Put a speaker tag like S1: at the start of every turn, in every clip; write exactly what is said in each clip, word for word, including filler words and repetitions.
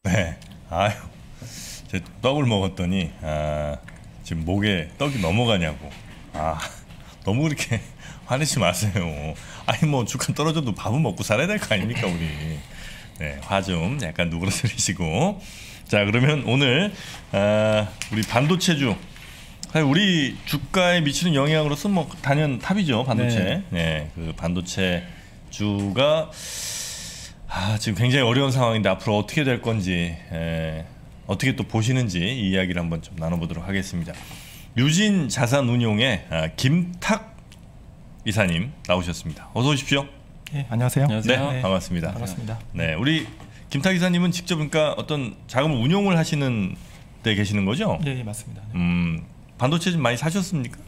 S1: 네. 아유, 제 떡을 먹었더니 아, 지금 목에 떡이 넘어가냐고. 아, 너무 그렇게 화내지 마세요. 아니 뭐 주가 떨어져도 밥은 먹고 살아야 될 거 아닙니까 우리. 네, 화 좀 약간 누그러뜨리시고. 자, 그러면 오늘 아, 우리 반도체주. 사실 우리 주가에 미치는 영향으로서 뭐 단연 탑이죠 반도체. 네, 네 그 반도체 주가 아, 지금 굉장히 어려운 상황인데 앞으로 어떻게 될 건지 에, 어떻게 또 보시는지 이 이야기를 한번 좀 나눠보도록 하겠습니다. 유진 자산운용의 아, 김탁 이사님 나오셨습니다. 어서 오십시오.
S2: 네, 안녕하세요.
S1: 안녕하세요. 네, 반갑습니다.
S2: 반갑습니다.
S1: 네, 우리 김탁 이사님은 직접 그러니까 어떤 자금을 운용을 하시는 데 계시는 거죠?
S2: 네, 네 맞습니다. 네.
S1: 음, 반도체 좀 많이 사셨습니까?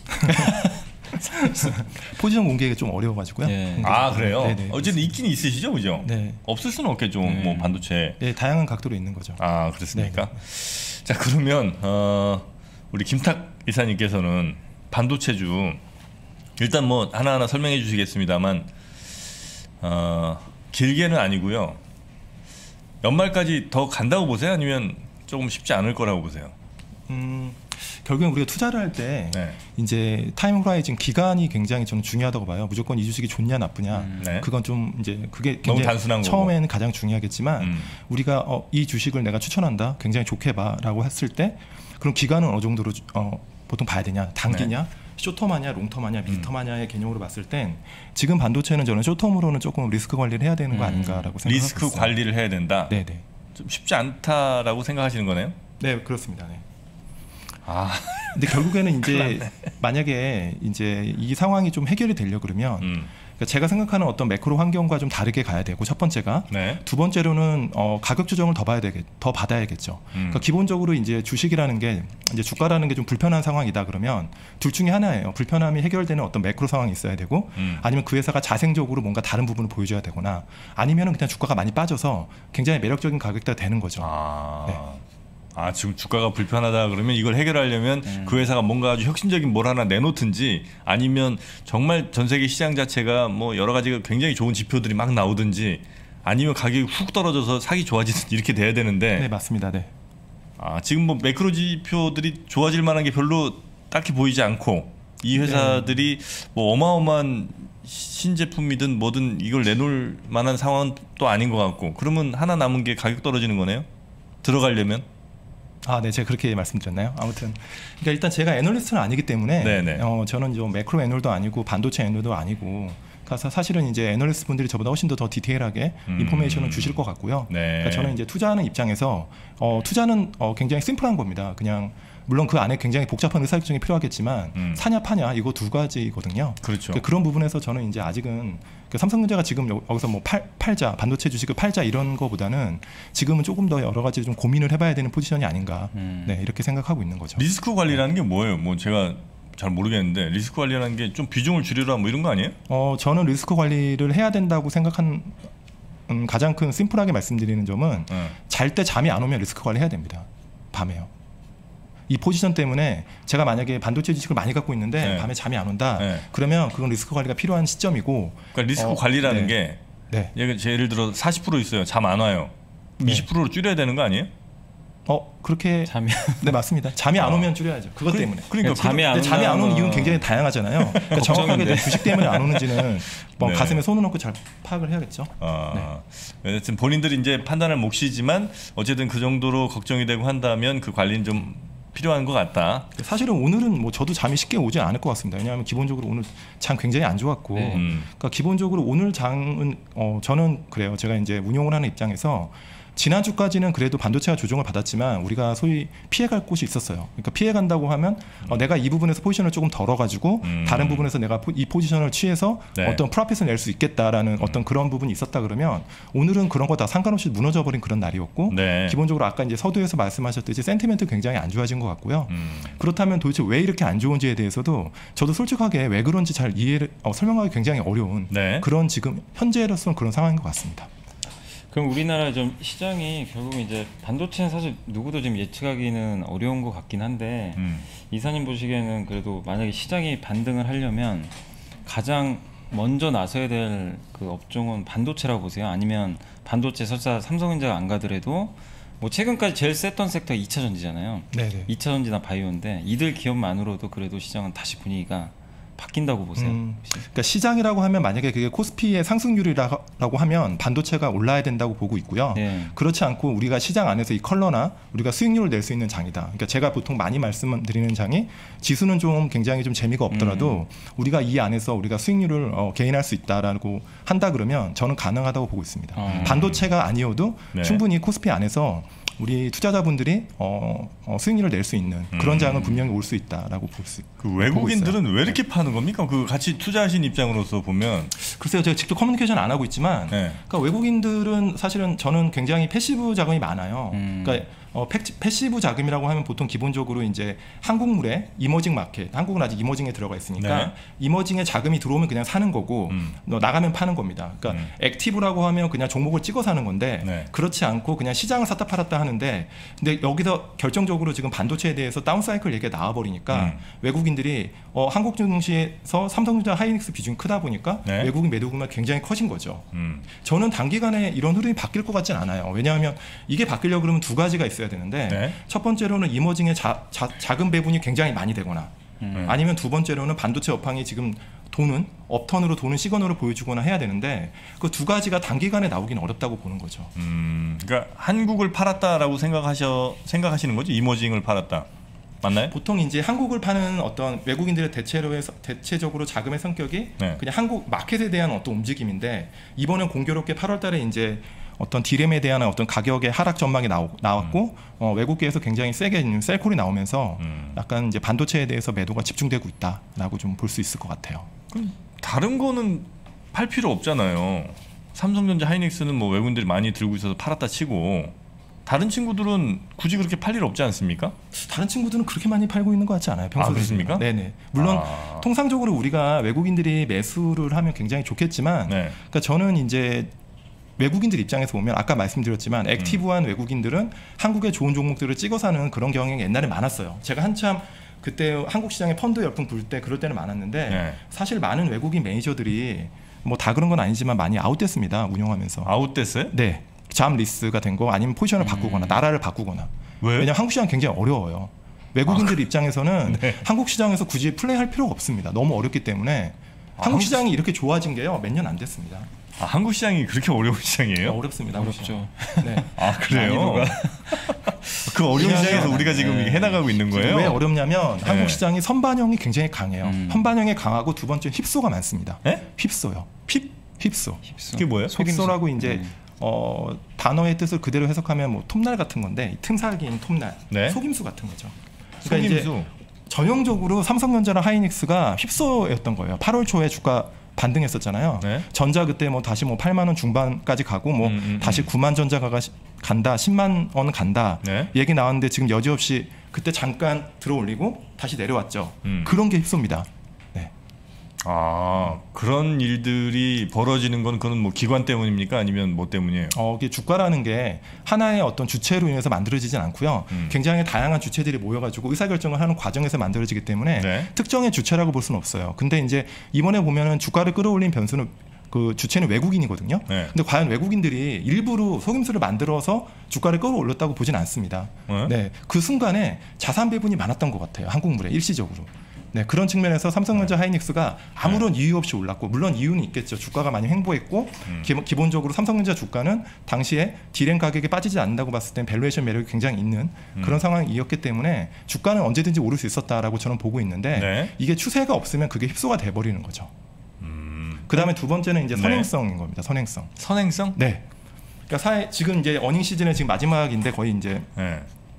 S2: 포지션 공개가 좀 어려워가지고요.
S1: 네. 아 그래요?
S2: 네네,
S1: 어쨌든 있긴 있으시죠, 그죠?
S2: 네.
S1: 없을 수는 없겠죠, 네. 뭐 반도체.
S2: 네, 다양한 각도로 있는 거죠.
S1: 아 그렇습니까? 네네. 자 그러면 어, 우리 김탁 이사님께서는 반도체주 일단 뭐 하나하나 설명해 주시겠습니다만 어, 길게는 아니고요. 연말까지 더 간다고 보세요? 아니면 조금 쉽지 않을 거라고 보세요?
S2: 음. 결국엔 우리가 투자를 할 때
S1: 네.
S2: 이제 타임 호라이즌 기간이 굉장히 저는 중요하다고 봐요. 무조건 이 주식이 좋냐 나쁘냐
S1: 음, 네.
S2: 그건 좀 이제 그게
S1: 너무 단순한
S2: 처음에는
S1: 거고.
S2: 가장 중요하겠지만 음. 우리가 어, 이 주식을 내가 추천한다 굉장히 좋게 봐라고 했을 때 그럼 기간은 어느 정도로 어, 보통 봐야 되냐 단기냐 네. 쇼텀하냐 롱텀하냐 미드텀하냐의 음. 개념으로 봤을 땐 지금 반도체는 저는 쇼텀으로는 조금 리스크 관리를 해야 되는 거 음. 아닌가라고 생각하고
S1: 리스크
S2: 있어요.
S1: 관리를 해야 된다.
S2: 네네.
S1: 좀 쉽지 않다라고 생각하시는 거네요?
S2: 네 그렇습니다. 네.
S1: 아,
S2: 근데 결국에는 이제 만약에 이제 이 상황이 좀 해결이 되려 그러면 음. 그러니까 제가 생각하는 어떤 매크로 환경과 좀 다르게 가야 되고 첫 번째가 네. 두 번째로는 어, 가격 조정을 더 봐야 되겠, 더 받아야겠죠. 음. 그러니까 기본적으로 이제 주식이라는 게 이제 주가라는 게 좀 불편한 상황이다 그러면 둘 중에 하나예요. 불편함이 해결되는 어떤 매크로 상황이 있어야 되고 음. 아니면 그 회사가 자생적으로 뭔가 다른 부분을 보여줘야 되거나 아니면은 그냥 주가가 많이 빠져서 굉장히 매력적인 가격대가 되는 거죠.
S1: 아.
S2: 네.
S1: 아 지금 주가가 불편하다 그러면 이걸 해결하려면 음. 그 회사가 뭔가 아주 혁신적인 뭘 하나 내놓든지 아니면 정말 전 세계 시장 자체가 뭐 여러 가지가 굉장히 좋은 지표들이 막 나오든지 아니면 가격이 훅 떨어져서 사기 좋아지든지 이렇게 돼야 되는데
S2: 네 맞습니다. 네.
S1: 아 지금 뭐 매크로 지표들이 좋아질 만한 게 별로 딱히 보이지 않고 이 회사들이 네. 뭐 어마어마한 신제품이든 뭐든 이걸 내놓을 만한 상황은 또 아닌 것 같고 그러면 하나 남은 게 가격 떨어지는 거네요? 들어가려면?
S2: 아, 네, 제가 그렇게 말씀드렸나요? 아무튼, 그러니까 일단 제가 애널리스트는 아니기 때문에, 어, 저는 좀 매크로 애널도 아니고 반도체 애널도 아니고, 그래서 사실은 이제 애널리스트 분들이 저보다 훨씬 더, 더 디테일하게 음. 인포메이션을 주실 것 같고요. 네. 그러니까 저는 이제 투자하는 입장에서, 어, 투자는 어, 굉장히 심플한 겁니다. 그냥 물론 그 안에 굉장히 복잡한 의사결정이 필요하겠지만 음. 사냐 파냐 이거 두 가지거든요.
S1: 그렇죠.
S2: 그러니까 그런 부분에서 저는 이제 아직은 그 삼성전자가 지금 여기서 뭐 팔, 팔자 반도체 주식을 팔자 이런 거보다는 지금은 조금 더 여러 가지 좀 고민을 해봐야 되는 포지션이 아닌가 음. 네, 이렇게 생각하고 있는 거죠.
S1: 리스크 관리라는 게 뭐예요? 뭐 제가 잘 모르겠는데 리스크 관리라는 게 좀 비중을 줄여라 뭐 이런 거 아니에요?
S2: 어 저는 리스크 관리를 해야 된다고 생각한 음, 가장 큰 심플하게 말씀드리는 점은 네. 잘 때 잠이 안 오면 리스크 관리 해야 됩니다. 밤에요. 이 포지션 때문에 제가 만약에 반도체 주식을 많이 갖고 있는데 네. 밤에 잠이 안 온다 네. 그러면 그건 리스크 관리가 필요한 시점이고
S1: 그러니까 리스크 어, 관리라는 네. 게 네. 예를 들어 사십 퍼센트 있어요. 잠 안 와요. 네. 이십 퍼센트로 줄여야 되는 거 아니에요?
S2: 어 그렇게 잠이 네 맞습니다. 잠이 안 오면 줄여야죠. 그것
S1: 그래,
S2: 때문에.
S1: 그러니까
S2: 잠이 안, 잠이 안 오는 이유는 굉장히 다양하잖아요. 그러니까 정확하게 주식 때문에 안 오는지는 뭐 네. 가슴에 손을 얹고 잘 파악을 해야겠죠.
S1: 아, 네. 여튼 본인들이 이제 판단할 몫이지만 어쨌든 그 정도로 걱정이 되고 한다면 그 관리는 좀 필요한 것 같다.
S2: 사실은 오늘은 뭐 저도 잠이 쉽게 오지 않을 것 같습니다. 왜냐하면 기본적으로 오늘 장 굉장히 안 좋았고, 네. 음. 그러니까 기본적으로 오늘 장은 어, 저는 그래요. 제가 이제 운용을 하는 입장에서 지난주까지는 그래도 반도체가 조정을 받았지만 우리가 소위 피해갈 곳이 있었어요. 그러니까 피해간다고 하면 음. 어, 내가 이 부분에서 포지션을 조금 덜어가지고 음. 다른 부분에서 내가 포, 이 포지션을 취해서 네. 어떤 프로핏을 낼 수 있겠다라는 음. 어떤 그런 부분이 있었다 그러면 오늘은 그런 거 다 상관없이 무너져버린 그런 날이었고 네. 기본적으로 아까 이제 서두에서 말씀하셨듯이 센티멘트 굉장히 안 좋아진 것 같고요. 음. 그렇다면 도대체 왜 이렇게 안 좋은지에 대해서도 저도 솔직하게 왜 그런지 잘 이해를 어, 설명하기 굉장히 어려운 네. 그런 지금 현재로서는 그런 상황인 것 같습니다.
S3: 그럼 우리나라 좀 시장이 결국 이제 반도체는 사실 누구도 좀 예측하기는 어려운 것 같긴 한데 음. 이사님 보시기에는 그래도 만약에 시장이 반등을 하려면 가장 먼저 나서야 될 그 업종은 반도체라고 보세요? 아니면 반도체 설사 삼성전자가 안 가더라도 뭐 최근까지 제일 셌던 섹터가 이차 전지잖아요.
S2: 네네.
S3: 이차 전지나 바이오인데 이들 기업만으로도 그래도 시장은 다시 분위기가 바뀐다고 보세요.
S2: 음, 그러니까 시장이라고 하면 만약에 그게 코스피의 상승률이라고 하면 반도체가 올라야 된다고 보고 있고요.
S3: 네.
S2: 그렇지 않고 우리가 시장 안에서 이 컬러나 우리가 수익률을 낼 수 있는 장이다. 그러니까 제가 보통 많이 말씀드리는 장이 지수는 좀 굉장히 좀 재미가 없더라도 음. 우리가 이 안에서 우리가 수익률을 어, 개인할 수 있다라고 한다 그러면 저는 가능하다고 보고 있습니다. 음. 반도체가 아니어도 네. 충분히 코스피 안에서 우리 투자자분들이 어, 어, 수익률을 낼 수 있는 그런
S1: 음.
S2: 장은 분명히 올 수 있다라고 볼 수.
S1: 그 외국인들은 왜 이렇게 파는 겁니까? 그 같이 투자하신 입장으로서 보면
S2: 글쎄요, 제가 직접 커뮤니케이션 안 하고 있지만, 네. 그러니까 외국인들은 사실은 저는 굉장히 패시브 자금이 많아요. 음. 그러니까 어, 패시브 자금이라고 하면 보통 기본적으로 이제 한국물에 이머징 마켓, 한국은 아직 이머징에 들어가 있으니까 네. 이머징에 자금이 들어오면 그냥 사는 거고 음. 나가면 파는 겁니다. 그러니까 음. 액티브라고 하면 그냥 종목을 찍어 사는 건데 네. 그렇지 않고 그냥 시장을 샀다 팔았다 하는데 근데 여기서 결정적으로 지금 반도체에 대해서 다운사이클 얘기가 나와버리니까 음. 외국인들이 어, 한국 증시에서 삼성전자 하이닉스 비중이 크다 보니까 네. 외국인 매도금이 굉장히 커진 거죠. 음. 저는 단기간에 이런 흐름이 바뀔 것 같진 않아요. 왜냐하면 이게 바뀌려고 그러면 두 가지가 있어야 되는데 네. 첫 번째로는 이머징의 자, 자, 자금 배분이 굉장히 많이 되거나 음. 아니면 두 번째로는 반도체 업황이 지금 도는 업턴으로 도는 시그널을 보여주거나 해야 되는데 그 두 가지가 단기간에 나오기는 어렵다고 보는 거죠.
S1: 음, 그러니까 한국을 팔았다라고 생각하셔 생각하시는 거죠? 이머징을 팔았다. 맞나요?
S2: 보통 이제 한국을 파는 어떤 외국인들의 대체로 해서 대체적으로 자금의 성격이 네. 그냥 한국 마켓에 대한 어떤 움직임인데 이번엔 공교롭게 팔월달에 이제 어떤 디램에 대한 어떤 가격의 하락 전망이 나오, 나왔고 음. 어, 외국계에서 굉장히 세게 셀콜이 나오면서 음. 약간 이제 반도체에 대해서 매도가 집중되고 있다라고 좀 볼 수 있을 것 같아요.
S1: 그럼 다른 거는 팔 필요 없잖아요. 삼성전자 하이닉스는 뭐 외국인들이 많이 들고 있어서 팔았다 치고 다른 친구들은 굳이 그렇게 팔 일 없지 않습니까?
S2: 다른 친구들은 그렇게 많이 팔고 있는 것 같지 않아요. 평소에.
S1: 아, 그렇습니까?
S2: 네네. 물론 아. 통상적으로 우리가 외국인들이 매수를 하면 굉장히 좋겠지만, 네. 그러니까 저는 이제 외국인들 입장에서 보면 아까 말씀드렸지만 액티브한 음. 외국인들은 한국의 좋은 종목들을 찍어 사는 그런 경향이 옛날에 많았어요. 제가 한참 그때 한국 시장에 펀드 열풍 불 때 그럴 때는 많았는데 네. 사실 많은 외국인 매니저들이 뭐 다 그런 건 아니지만 많이 아웃됐습니다. 운영하면서.
S1: 아웃됐어요?
S2: 네. 잠 리스가 된 거 아니면 포지션을 음. 바꾸거나 나라를 바꾸거나.
S1: 왜?
S2: 왜냐하면 한국 시장 굉장히 어려워요. 외국인들 아, 입장에서는 네. 한국 시장에서 굳이 플레이할 필요가 없습니다. 너무 어렵기 때문에 아, 한국 시장이 이렇게 좋아진 게요 몇 년 안 됐습니다.
S1: 아, 한국 시장이 그렇게 어려운 시장이에요?
S2: 어, 어렵습니다.
S3: 어렵죠.
S2: 네.
S1: 아 그래요? 그 어려운 시장에서 우리가 지금 네. 해나가고 있는 거예요?
S2: 왜 어렵냐면 네. 한국 시장이 선반영이 굉장히 강해요. 음. 선반영이 강하고 두 번째 휩소가 많습니다.
S1: 네?
S2: 휩소요.
S1: 휩?
S2: 휩소.
S1: 휩소. 그게 뭐예요?
S2: 휩소라고 이제 음. 어, 단어의 뜻을 그대로 해석하면 뭐 톱날 같은 건데 틈살기인 톱날, 네? 속임수 같은 거죠. 그러니까
S1: 속임수.
S2: 이제 전형적으로 삼성전자랑 하이닉스가 휩소였던 거예요. 팔월 초에 주가 반등했었잖아요. 네? 전자 그때 뭐 다시 뭐 팔만 원 중반까지 가고 뭐 음, 음, 다시 음. 구만 전자가 간다, 십만 원 간다 네? 얘기 나왔는데 지금 여지없이 그때 잠깐 들어올리고 다시 내려왔죠. 음. 그런 게 휩소입니다. 네.
S1: 아 그런 일들이 벌어지는 건 그건 뭐 기관 때문입니까? 아니면 뭐 때문이에요?
S2: 어, 이게 주가라는 게 하나의 어떤 주체로 인해서 만들어지진 않고요. 음. 굉장히 다양한 주체들이 모여가지고 의사결정을 하는 과정에서 만들어지기 때문에 네. 특정의 주체라고 볼 수는 없어요. 근데 이제 이번에 보면은 주가를 끌어올린 변수는 그 주체는 외국인이거든요. 네. 근데 과연 외국인들이 일부러 속임수를 만들어서 주가를 끌어올렸다고 보진 않습니다. 네. 네. 그 순간에 자산 배분이 많았던 것 같아요. 한국물에 일시적으로. 네, 그런 측면에서 삼성전자 네. 하이닉스가 아무런 네. 이유 없이 올랐고 물론 이유는 있겠죠. 주가가 많이 횡보했고 음. 기, 기본적으로 삼성전자 주가는 당시에 디램 가격이 빠지지 않는다고 봤을 땐 밸류에이션 매력이 굉장히 있는 음. 그런 상황이었기 때문에 주가는 언제든지 오를 수 있었다라고 저는 보고 있는데 네. 이게 추세가 없으면 그게 휩소가 돼버리는 거죠. 음. 그다음에 두 번째는 이제 선행성인 네. 겁니다. 선행성.
S1: 선행성?
S2: 네. 그러니까 사회, 지금 이제 어닝 시즌의 지금 마지막인데 거의 이제 네.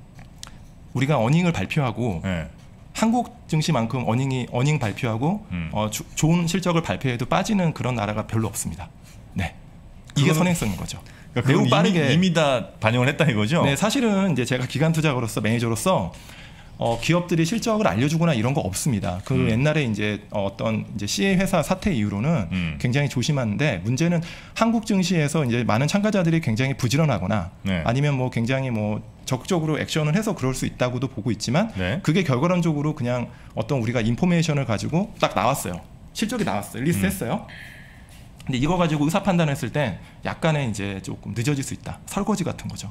S2: 우리가 어닝을 발표하고 네. 한국 증시만큼 어닝이 어닝 발표하고 음. 어, 주, 좋은 실적을 발표해도 빠지는 그런 나라가 별로 없습니다. 네, 이게 선행성인 거죠.
S1: 그러니까 매우 빠르게 이미, 이미 다 반영을 했다 이거죠.
S2: 네, 사실은 이제 제가 기관 투자가로서 매니저로서 어, 기업들이 실적을 알려주거나 이런 거 없습니다. 그 음. 옛날에 이제 어떤 이제 씨에이 회사 사태 이후로는 음. 굉장히 조심하는데 문제는 한국 증시에서 이제 많은 참가자들이 굉장히 부지런하거나 네. 아니면 뭐 굉장히 뭐 적극적으로 액션을 해서 그럴 수 있다고도 보고 있지만 네. 그게 결과론적으로 그냥 어떤 우리가 인포메이션을 가지고 딱 나왔어요. 실적이 나왔어요. 리스트했어요. 근데 이거 가지고 의사 판단했을 때 약간의 이제 조금 늦어질 수 있다. 설거지 같은 거죠.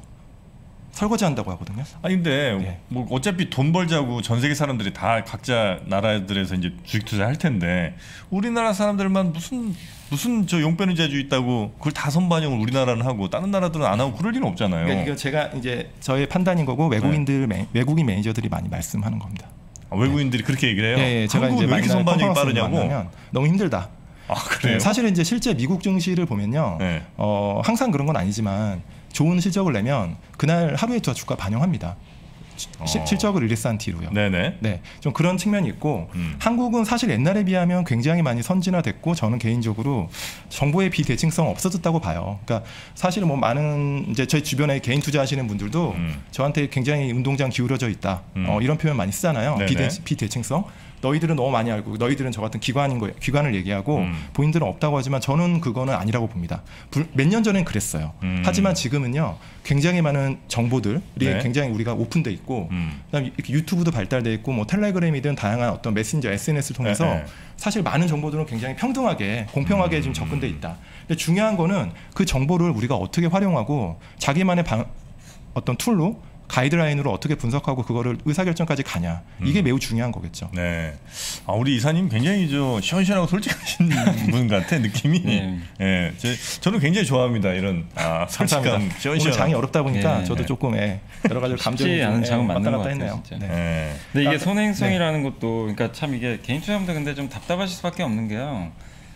S2: 설거지 한다고 하거든요.
S1: 아니 근데
S2: 네.
S1: 뭐 어차피 돈 벌자고 전 세계 사람들이 다 각자 나라들에서 이제 주식 투자 할 텐데 우리나라 사람들만 무슨 무슨 저 용변의자주 있다고 그걸 다 선반영을 우리나라는 하고 다른 나라들은 안 하고 그럴 리는 없잖아요.
S2: 그러니까 이거 제가 이제 저의 판단인 거고 외국인들 네. 매, 외국인 매니저들이 많이 말씀하는 겁니다.
S1: 아, 외국인들이 네. 그렇게 얘기를 해요?
S2: 네, 네, 제가
S1: 한국은
S2: 이제
S1: 왜 이렇게 선반영이 빠르냐고?
S2: 너무 힘들다.
S1: 아 그래요?
S2: 네, 사실은 이제 실제 미국 증시를 보면요,
S1: 네.
S2: 어, 항상 그런 건 아니지만 좋은 실적을 내면 그날 하루에 두 주가 반영합니다. 어. 실적을 리리스한 뒤로요.
S1: 네네.
S2: 네, 좀 그런 측면이 있고
S1: 음.
S2: 한국은 사실 옛날에 비하면 굉장히 많이 선진화됐고 저는 개인적으로 정보의 비대칭성 없어졌다고 봐요. 그러니까 사실은 뭐 많은 이제 저희 주변에 개인 투자하시는 분들도 음. 저한테 굉장히 운동장 기울어져 있다. 음. 어, 이런 표현 많이 쓰잖아요. 비대, 비대칭성. 너희들은 너무 많이 알고 너희들은 저 같은 기관인 거 기관을 얘기하고 음. 본인들은 없다고 하지만 저는 그거는 아니라고 봅니다. 몇 년 전엔 그랬어요. 음. 하지만 지금은요 굉장히 많은 정보들이 네. 굉장히 우리가 오픈돼 있고 음. 그다음에 유튜브도 발달돼 있고 뭐 텔레그램이든 다양한 어떤 메신저 에스엔에스를 통해서 네. 사실 많은 정보들은 굉장히 평등하게 공평하게 음. 지금 접근돼 있다. 근데 중요한 거는 그 정보를 우리가 어떻게 활용하고 자기만의 방, 어떤 툴로 가이드라인으로 어떻게 분석하고 그거를 의사결정까지 가냐 이게 음. 매우 중요한 거겠죠.
S1: 네, 아, 우리 이사님 굉장히 저 시원시원하고 솔직하신 분 같아 느낌이. 네, 예, 제, 저는 굉장히 좋아합니다 이런 아, 솔직한 시원시원.
S2: 오늘 장이 어렵다 보니까 네. 저도 조금 예, 여러 가지 감정이
S3: 쉽지 않은 장은 맞는 것 같아요.
S2: 했네요.
S3: 진짜.
S2: 네.
S1: 네.
S3: 근데 이게 선행성이라는 네. 것도 그러니까 참 이게 개인 투자분들 근데 좀 답답하실 수밖에 없는 게요.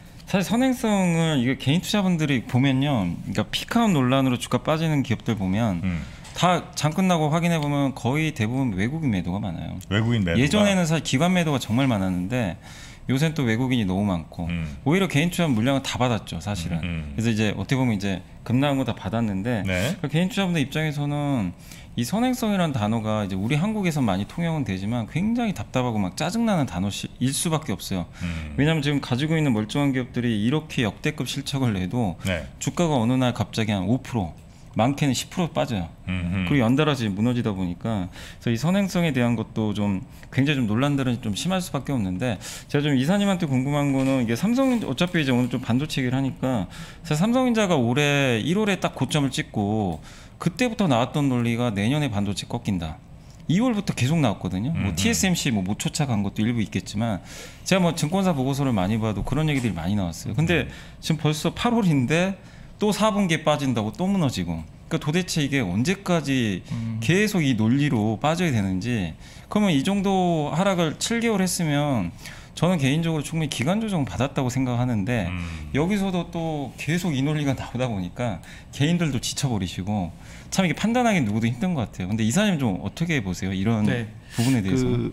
S3: 사실 선행성을 이게 개인 투자분들이 보면요, 그러니까 피크아웃 논란으로 주가 빠지는 기업들 보면. 음. 다 장 끝나고 확인해 보면 거의 대부분 외국인 매도가 많아요.
S1: 외국인 매도가.
S3: 예전에는 사실 기관 매도가 정말 많았는데 요새는 또 외국인이 너무 많고 음. 오히려 개인 투자 물량은 다 받았죠, 사실은. 음, 음. 그래서 이제 어떻게 보면 이제 급 나온 거 다 받았는데 네. 그러니까 개인 투자분들 입장에서는 이 선행성이라는 단어가 이제 우리 한국에서 많이 통용은 되지만 굉장히 답답하고 막 짜증나는 단어일 수밖에 없어요. 음. 왜냐하면 지금 가지고 있는 멀쩡한 기업들이 이렇게 역대급 실적을 내도 네. 주가가 어느 날 갑자기 한 오 퍼센트 많게는 십 퍼센트 빠져요. 음흠. 그리고 연달아서 무너지다 보니까 그래서 이 선행성에 대한 것도 좀 굉장히 좀 논란들은 좀 심할 수밖에 없는데 제가 좀 이사님한테 궁금한 거는 이게 삼성 어차피 이제 오늘 좀 반도체 얘기를 하니까 사실 삼성전자가 올해 일월에 딱 고점을 찍고 그때부터 나왔던 논리가 내년에 반도체 꺾인다. 이월부터 계속 나왔거든요. 뭐 티에스엠씨 뭐 못 쫓아간 것도 일부 있겠지만 제가 뭐 증권사 보고서를 많이 봐도 그런 얘기들이 많이 나왔어요. 근데 지금 벌써 팔월인데 또 사 분기에 빠진다고 또 무너지고 그러니까 도대체 이게 언제까지 음. 계속 이 논리로 빠져야 되는지 그러면 이 정도 하락을 칠 개월 했으면 저는 개인적으로 충분히 기간 조정 받았다고 생각하는데 음. 여기서도 또 계속 이 논리가 나오다 보니까 개인들도 지쳐버리시고 참 이게 판단하기 누구도 힘든 것 같아요. 근데 이사님 좀 어떻게 보세요? 이런 네. 부분에 대해서. 그...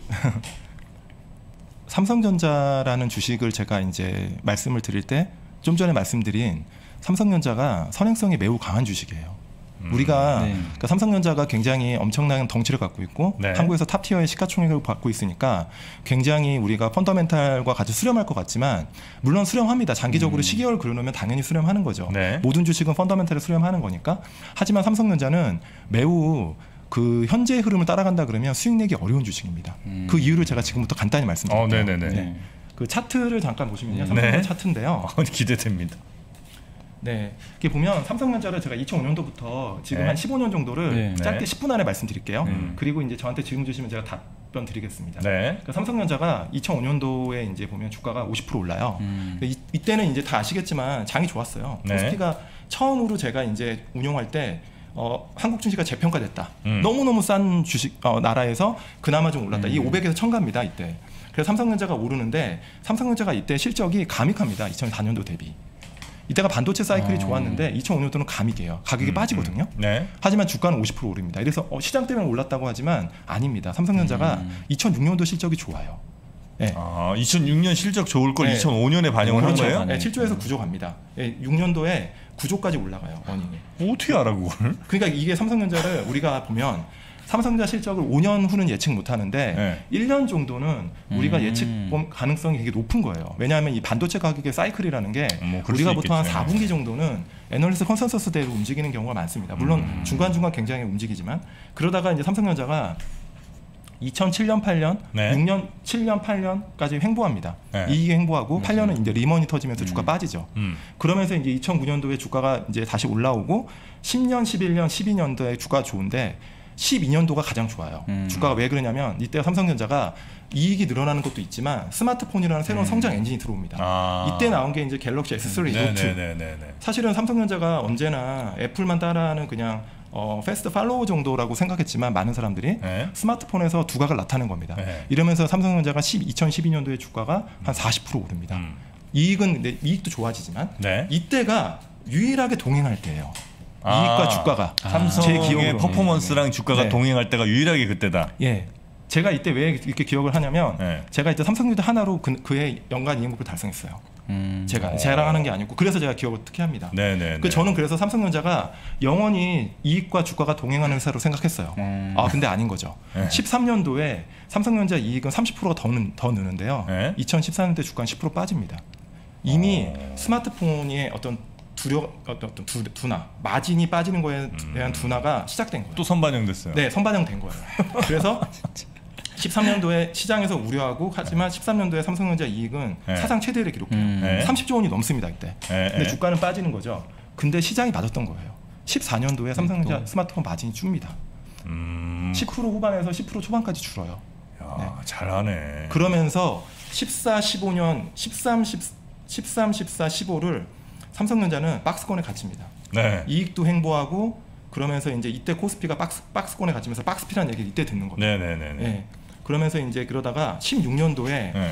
S2: 삼성전자라는 주식을 제가 이제 말씀을 드릴 때 좀 전에 말씀드린 삼성전자가 선행성이 매우 강한 주식이에요. 음, 우리가 네. 그러니까 삼성전자가 굉장히 엄청난 덩치를 갖고 있고 네. 한국에서 탑티어의 시가총액을 갖고 있으니까 굉장히 우리가 펀더멘탈과 같이 수렴할 것 같지만 물론 수렴합니다. 장기적으로 음. 시계열 그려놓으면 당연히 수렴하는 거죠. 네. 모든 주식은 펀더멘탈을 수렴하는 거니까. 하지만 삼성전자는 매우 그 현재의 흐름을 따라간다 그러면 수익 내기 어려운 주식입니다. 음. 그 이유를 제가 지금부터 간단히 말씀드릴게요.
S1: 어, 네네네. 네.
S2: 그 차트를 잠깐 보시면요. 삼성전자
S1: 네.
S2: 차트인데요.
S1: 어, 기대됩니다.
S2: 네, 이렇게 보면 삼성전자를 제가 이천오 년도부터 지금 네. 한 십오 년 정도를
S1: 네.
S2: 짧게 십 분 안에 말씀드릴게요. 음. 그리고 이제 저한테 질문 주시면 제가 답변 드리겠습니다.
S1: 네.
S2: 그러니까 삼성전자가 이천오 년도에 이제 보면 주가가 오십 퍼센트 올라요. 음. 이, 이때는 이제 다 아시겠지만 장이 좋았어요.
S1: 네.
S2: 코스피가 처음으로 제가 이제 운용할 때 어, 한국 증시가 재평가됐다. 음. 너무너무 싼 주식 어, 나라에서 그나마 좀 올랐다. 음. 이 오백에서 천 갑니다 이때. 그래서 삼성전자가 오르는데 삼성전자가 이때 실적이 감익합니다. 이천사 년도 대비. 이때가 반도체 사이클이 어. 좋았는데 이천오 년도는 감익이에요. 가격이 음, 빠지거든요.
S1: 음. 네.
S2: 하지만 주가는 오십 퍼센트 오릅니다. 그래서 어, 시장 때문에 올랐다고 하지만 아닙니다. 삼성전자가 음. 이천육 년도 실적이 좋아요. 네.
S1: 아, 이천육 년 실적 좋을 걸 네. 이천오 년에 반영을
S2: 그렇죠.
S1: 한 거예요?
S2: 네, 칠 조에서 구 조 갑니다. 네, 육 년도에 구 조까지 올라가요. 원인이.
S1: 어떻게 알아 그걸?
S2: 그러니까 이게 삼성전자를 우리가 보면 삼성전자 실적을 오 년 후는 예측 못하는데 네. 일 년 정도는 우리가 음. 예측 가능성이 되게 높은 거예요. 왜냐하면 이 반도체 가격의 사이클이라는 게 뭐 우리가 보통 한 사 분기 정도는 애널리스트 컨센서스대로 움직이는 경우가 많습니다. 물론 음. 중간중간 굉장히 움직이지만 그러다가 이제 삼성전자가 이천칠 년, 팔 년,
S1: 네.
S2: 육 년, 칠 년, 팔 년까지 횡보합니다.
S1: 네.
S2: 이익이 횡보하고 팔 년은 이제 리먼이 터지면서
S3: 음.
S2: 주가 빠지죠.
S1: 음.
S2: 그러면서 이제 이천구 년도에 주가가 이제 다시 올라오고 십 년, 십일 년, 십이 년도에 주가가 좋은데 십이 년도가 가장 좋아요.
S3: 음.
S2: 주가가 왜 그러냐면 이때 삼성전자가 이익이 늘어나는 것도 있지만 스마트폰이라는 새로운
S3: 음.
S2: 성장 엔진이 들어옵니다.
S1: 아.
S2: 이때 나온 게 이제 갤럭시 에스 쓰리
S1: 네,
S2: 노트.
S1: 네, 네, 네, 네.
S2: 사실은 삼성전자가 언제나 애플만 따라하는 그냥 어, 패스트 팔로우 정도라고 생각했지만 많은 사람들이
S1: 네.
S2: 스마트폰에서 두각을 나타낸 겁니다.
S1: 네.
S2: 이러면서 삼성전자가 이천십이 년도에 주가가 한 사십 퍼센트 오릅니다.
S1: 음.
S2: 이익은 근데 이익도 좋아지지만
S1: 네.
S2: 이때가 유일하게 동행할 때예요.
S1: 아.
S2: 이익과 주가가 제
S1: 삼성의
S2: 기억으로.
S1: 퍼포먼스랑 주가가
S2: 네.
S1: 동행할 때가 유일하게 그때다.
S2: 예. 제가 이때 왜 이렇게 기억을 하냐면
S1: 네.
S2: 제가 이때 삼성전자 하나로 그, 그의 연간 이익 목표를 달성했어요.
S3: 음.
S2: 제가
S1: 오.
S2: 자랑하는 게 아니고 그래서 제가 기억을 특히 합니다.
S1: 네, 네,
S2: 그
S1: 네.
S2: 저는 그래서 삼성전자가 영원히 이익과 주가가 동행하는 회사로 생각했어요.
S3: 음.
S2: 아 근데 아닌 거죠.
S1: 네.
S2: 십삼 년도에 삼성전자 이익은 삼십 퍼센트가 더, 는, 더 느는데요.
S1: 네.
S2: 이천십사 년도에 주가는 십 퍼센트 빠집니다. 이미
S1: 오.
S2: 스마트폰의 어떤 두려 어떤 두, 둔화, 마진이 빠지는 거에 대한 둔화가 시작된 거예요.
S1: 또 선반영됐어요.
S2: 네, 선반영된 거예요. 그래서 십삼 년도에 시장에서 우려하고 하지만 십삼 년도에 삼성전자 이익은
S1: 네.
S2: 사상 최대를 기록해요.
S3: 음.
S1: 네.
S2: 삼십조 원이 넘습니다 이때.
S1: 네,
S2: 근데
S1: 네.
S2: 주가는 빠지는 거죠. 근데 시장이 맞았던 거예요. 십사 년도에 삼성전자
S3: 또.
S2: 스마트폰 마진이 줍니다.
S1: 음.
S2: 십 퍼센트 후반에서 십 퍼센트 초반까지 줄어요.
S1: 야,
S2: 네.
S1: 잘하네.
S2: 그러면서 십사, 십오 년, 십삼, 십, 십삼, 십사, 십오를 삼성전자는 박스권에 갇힙니다.
S1: 네.
S2: 이익도 횡보하고 그러면서 이제 이때 코스피가 박스, 박스권에 갇히면서 박스피라는 얘기를 이때 듣는 겁니다.
S1: 네, 네, 네, 네.
S2: 예. 그러면서 이제 그러다가 십육 년도에
S1: 네.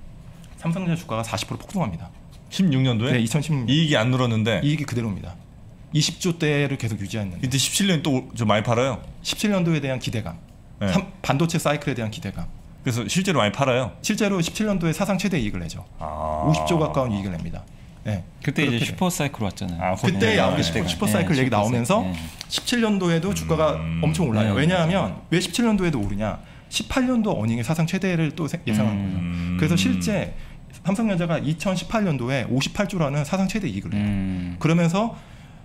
S2: 삼성전자 주가가 사십 퍼센트 폭등합니다.
S1: 십육 년도에
S2: 네, 이천십육 년
S1: 이익이 안 늘었는데
S2: 이익이 그대로입니다. 이십조 대를 계속 유지했는데
S1: 이때 십칠 년 또 좀 많이 팔아요.
S2: 십칠 년도에 대한 기대감,
S1: 네.
S2: 삼- 반도체 사이클에 대한 기대감.
S1: 그래서 실제로 많이 팔아요.
S2: 실제로 십칠 년도에 사상 최대 이익을 내죠.
S1: 아.
S2: 오십조 가까운 이익을 냅니다. 네.
S3: 그때 이제
S2: 그렇게
S3: 슈퍼 사이클 왔잖아요.
S1: 아,
S2: 그때
S1: 네,
S2: 나온 게
S1: 네,
S2: 슈퍼,
S1: 네.
S2: 슈퍼 사이클
S3: 네,
S2: 얘기
S3: 슈퍼
S2: 나오면서
S3: 사이클. 네.
S2: 십칠 년도에도 주가가
S1: 음.
S2: 엄청 올라요.
S3: 네,
S2: 왜냐하면 왜 십칠 년도에도 오르냐? 십팔 년도 어닝의 사상 최대를 또 세- 예상한 거예요.
S1: 음.
S2: 그래서 실제 삼성전자가 이천십팔 년도에 오십팔조라는 사상 최대 이익을 내요.
S3: 음.
S2: 그러면서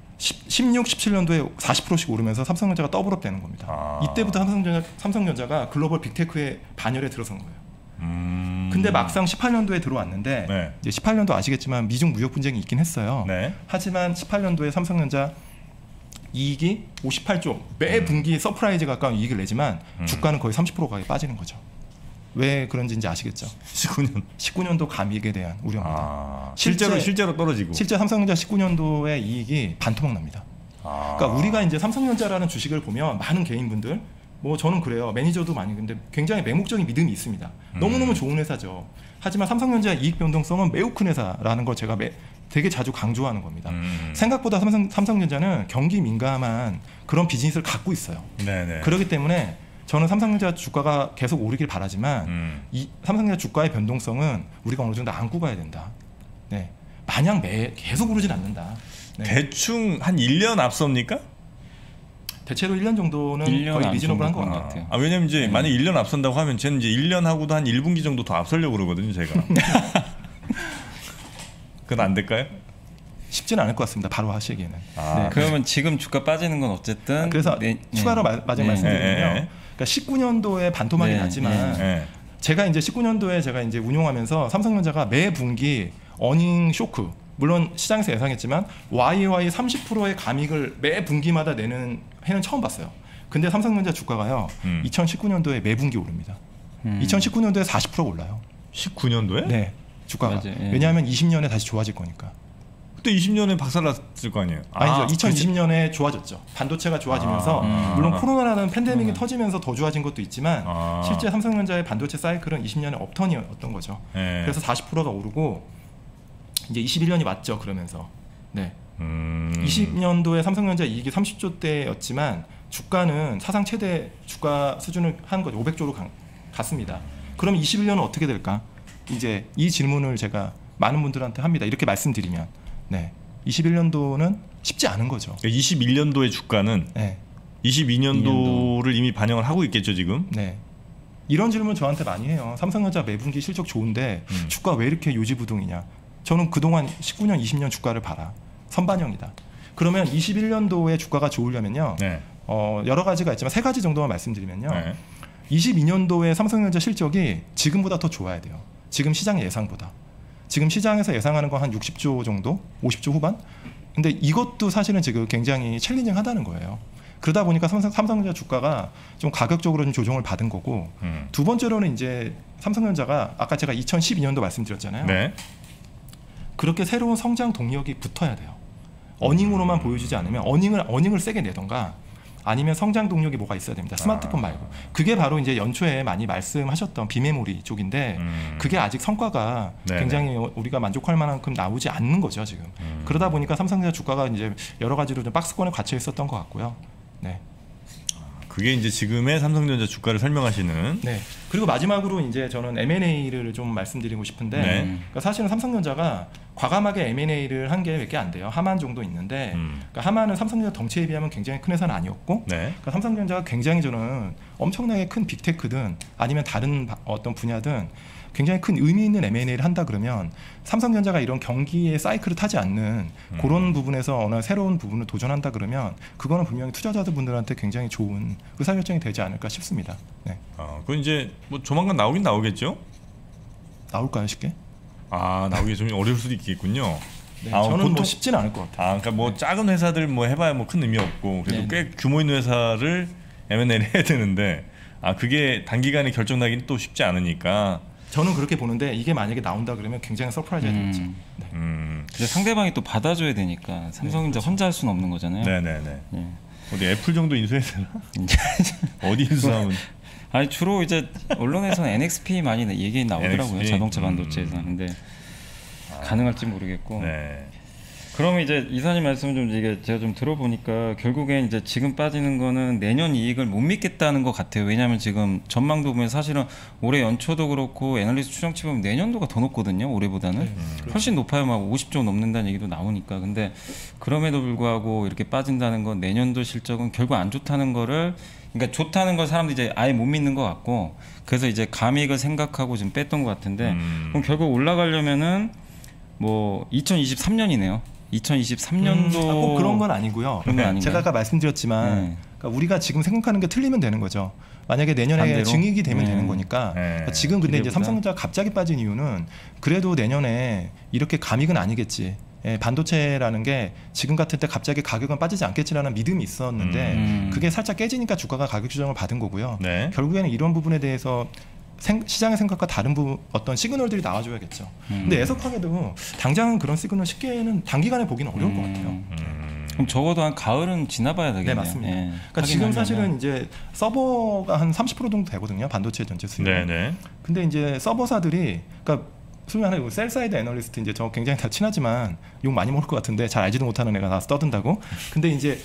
S2: 십육, 십칠 년도에 사십 퍼센트씩 오르면서 삼성전자가 더블업 되는 겁니다.
S1: 아.
S2: 이때부터 삼성전자, 삼성전자가 글로벌 빅테크의 반열에 들어선 거예요.
S1: 음.
S2: 근데 막상 십팔 년도에 들어왔는데
S1: 네.
S2: 이제 십팔 년도 아시겠지만 미중 무역 분쟁이 있긴 했어요.
S1: 네.
S2: 하지만 십팔 년도에 삼성전자 이익이 오십팔조, 매 분기 서프라이즈 가까운 이익을 내지만
S1: 음.
S2: 주가는 거의 삼십 퍼센트 가까이 빠지는 거죠. 왜 그런지 이제 아시겠죠?
S1: 십구 년.
S2: 십구 년도 감익에 대한 우려입니다.
S1: 아.
S2: 실제-
S1: 실제로 실제로 떨어지고.
S2: 실제 삼성전자 십구 년도의 이익이 반토막 납니다.
S1: 아.
S2: 그러니까 우리가 이제 삼성전자라는 주식을 보면 많은 개인분들, 뭐 저는 그래요. 매니저도 많이 근데 굉장히 맹목적인 믿음이 있습니다. 너무너무 좋은 회사죠. 하지만 삼성전자 이익 변동성은 매우 큰 회사라는 걸 제가 매, 되게 자주 강조하는 겁니다.
S1: 음.
S2: 생각보다 삼성, 삼성전자는 경기 민감한 그런 비즈니스를 갖고 있어요.
S1: 네네.
S2: 그렇기 때문에 저는 삼성전자 주가가 계속 오르길 바라지만
S1: 음.
S2: 이 삼성전자 주가의 변동성은 우리가 어느 정도 안고 가야 된다. 네, 마냥 매 계속 오르진 않는다. 네.
S1: 대충 한 일 년 앞섭니까?
S2: 대체로 일 년 정도는
S3: 일 년
S2: 거의
S3: 안
S2: 리즈너블한 것
S3: 정도
S2: 같아요.
S3: 같아요.
S1: 아, 왜냐면 이제
S3: 네.
S1: 만약 일 년 앞선다고 하면 저는 이제 일 년 하고도 한 일 분기 정도 더 앞서려고 그러거든요, 제가. 그건 안 될까요?
S2: 쉽지는 않을 것 같습니다. 바로 하시기에는.
S1: 아,
S2: 네.
S3: 그러면 지금 주가 빠지는 건 어쨌든
S2: 그래서
S3: 네,
S2: 추가로
S3: 네.
S2: 마, 마지막
S3: 네.
S2: 말씀드리면요.
S1: 네, 네.
S2: 그러니까 십구 년도에 반토막이
S3: 네,
S2: 났지만
S1: 네.
S2: 제가 이제 십구 년도에 제가 이제 운용하면서 삼성전자가 매 분기 어닝 쇼크, 물론 시장에서 예상했지만 와이와이 삼십 퍼센트의 감익을 매 분기마다 내는 해는 처음 봤어요. 근데 삼성전자 주가가요.
S1: 음.
S2: 이천십구 년도에 매 분기 오릅니다.
S3: 음.
S2: 이천십구 년도에 사십 퍼센트 올라요.
S1: 십구 년도에?
S2: 네. 주가가.
S3: 맞아요. 예.
S2: 왜냐하면 이십 년에 다시 좋아질 거니까.
S1: 그때 이십 년에 박살났을 거 아니에요?
S2: 아니죠.
S1: 아,
S2: 이천이십 년에 좋아졌죠. 반도체가 좋아지면서
S1: 아.
S2: 물론 코로나라는 팬데믹이
S3: 음.
S2: 터지면서 더 좋아진 것도 있지만
S1: 아.
S2: 실제 삼성전자의 반도체 사이클은 이십 년의 업턴이었던 거죠.
S1: 네.
S2: 그래서 사십 퍼센트가 오르고 이제 이십일 년이 맞죠. 그러면서 네.
S1: 음.
S2: 이십 년도에 삼성전자 이익이 삼십조 대였지만 주가는 사상 최대 주가 수준을 한 거죠. 오백조로 가, 갔습니다. 그럼 이십일 년은 어떻게 될까? 이제 이 질문을 제가 많은 분들한테 합니다. 이렇게 말씀드리면 네. 이십일 년도는 쉽지 않은 거죠.
S1: 그러니까 이십일 년도의 주가는
S2: 네.
S1: 이십이 년도를 이미 반영을 하고 있겠죠, 지금?
S2: 네. 이런 질문 저한테 많이 해요. 삼성전자 매분기 실적 좋은데
S1: 음.
S2: 주가 왜 이렇게 요지부동이냐? 저는 그동안 십구 년, 이십 년 주가를 봐라. 선반영이다. 그러면 이십일 년도에 주가가 좋으려면요.
S1: 네.
S2: 어, 여러 가지가 있지만 세 가지 정도만 말씀드리면요.
S1: 네.
S2: 이십이 년도에 삼성전자 실적이 지금보다 더 좋아야 돼요. 지금 시장 예상보다. 지금 시장에서 예상하는 건 한 육십조 정도, 오십조 후반. 근데 이것도 사실은 지금 굉장히 챌린징하다는 거예요. 그러다 보니까 삼성, 삼성전자 주가가 좀 가격적으로 좀 조정을 받은 거고 음. 두 번째로는 이제 삼성전자가 아까 제가 이천십이 년도 말씀드렸잖아요. 네. 그렇게 새로운 성장 동력이 붙어야 돼요. 어닝으로만 음. 보여주지 않으면 어닝을 어닝을 세게 내던가 아니면 성장 동력이 뭐가 있어야 됩니다. 스마트폰 말고. 그게 바로 이제 연초에 많이 말씀하셨던 비메모리 쪽인데 음. 그게 아직 성과가 네네. 굉장히 우리가 만족할 만큼 나오지 않는 거죠 지금. 음. 그러다 보니까 삼성전자 주가가 이제 여러 가지로 좀 박스권에 갇혀 있었던 것 같고요. 네.
S1: 그게 이제 지금의 삼성전자 주가를 설명하시는.
S2: 네. 그리고 마지막으로 이제 저는 엠 앤 에이를 좀 말씀드리고 싶은데, 네. 그러니까 사실은 삼성전자가 과감하게 엠 앤 에이를 한 게 몇 개 안 돼요. 하만 정도 있는데, 음. 그러니까 하만은 삼성전자 덩치에 비하면 굉장히 큰 회사는 아니었고, 네. 그러니까 삼성전자가 굉장히 저는 엄청나게 큰 빅테크든 아니면 다른 어떤 분야든 굉장히 큰 의미 있는 엠 앤 에이를 한다 그러면 삼성전자가 이런 경기의 사이클을 타지 않는 음. 그런 부분에서 어느 새로운 부분을 도전한다 그러면 그거는 분명히 투자자분들한테 굉장히 좋은 의사결정이 되지 않을까 싶습니다. 네.
S1: 아, 그건 이제 뭐 조만간 나오긴 나오겠죠?
S2: 나올까요, 쉽게?
S1: 아, 나오기 좀 어려울 수도 있겠군요.
S2: 네, 아, 저는 보통, 뭐 쉽지는 않을 것 같아요.
S1: 아, 그러니까 뭐 작은 회사들 뭐 해봐야 뭐 큰 의미 없고 그래도 네. 꽤 규모 있는 회사를 엠 앤 에이를 해야 되는데 아, 그게 단기간에 결정나기는 또 쉽지 않으니까.
S2: 저는 그렇게 보는데 이게 만약에 나온다 그러면 굉장히 서프라이즈가
S3: 음.
S2: 되겠죠. 네.
S3: 음. 근데 상대방이 또 받아줘야 되니까 삼성전자 네, 그렇죠. 혼자 할 수는 없는 거잖아요.
S1: 네네네. 네. 어디 애플 정도 인수해야 되나? 어디 인수하면?
S3: 아니 주로 이제 언론에서는 엔 엑스 피 많이 얘기 나오더라고요. 엔 엑스 피? 자동차 반도체에서. 음. 근데 아. 가능할지 모르겠고. 네. 그러면 이제 이사님 말씀 좀 이게 제가 좀 들어보니까 결국엔 이제 지금 빠지는 거는 내년 이익을 못 믿겠다는 것 같아요. 왜냐하면 지금 전망도 보면 사실은 올해 연초도 그렇고 애널리스트 추정치 보면 내년도가 더 높거든요. 올해보다는 네, 그렇죠. 훨씬 높아요. 막 오십조 넘는다는 얘기도 나오니까. 근데 그럼에도 불구하고 이렇게 빠진다는 건 내년도 실적은 결국 안 좋다는 거를 그러니까 좋다는 걸 사람들이 이제 아예 못 믿는 것 같고 그래서 이제 감익을 생각하고 지금 뺐던 것 같은데 음. 그럼 결국 올라가려면은 뭐 이천이십삼 년이네요. 이천이십삼 년도
S2: 음, 아, 꼭 그런 건 아니고요.
S3: 그런 건
S2: 제가 아까 말씀드렸지만 네. 그러니까 우리가 지금 생각하는 게 틀리면 되는 거죠. 만약에 내년에 반대로? 증익이 되면 네. 되는 거니까 네. 그러니까 지금 근데 이제 삼성전자가 갑자기 빠진 이유는 그래도 내년에 이렇게 감익은 아니겠지. 예, 반도체라는 게 지금 같을 때 갑자기 가격은 빠지지 않겠지라는 믿음이 있었는데 음. 그게 살짝 깨지니까 주가가 가격 조정을 받은 거고요. 네. 결국에는 이런 부분에 대해서 생, 시장의 생각과 다른 부분 어떤 시그널들이 나와줘야겠죠. 음. 근데 애석하게도 당장은 그런 시그널 쉽게는 단기간에 보기는 어려울 음. 것 같아요.
S3: 음. 그럼 적어도 한 가을은 지나봐야 되겠네요.
S2: 네, 맞습니다. 예. 그러니까 지금 사실은 이제 서버가 한 삼십 퍼센트 정도 되거든요. 반도체 전체 수요. 네, 네. 근데 이제 서버사들이 그러니까 소위 말하는 셀사이드 애널리스트 이제 저 굉장히 다 친하지만 욕 많이 먹을 것 같은데 잘 알지도 못하는 애가 나와서 떠든다고. 근데 이제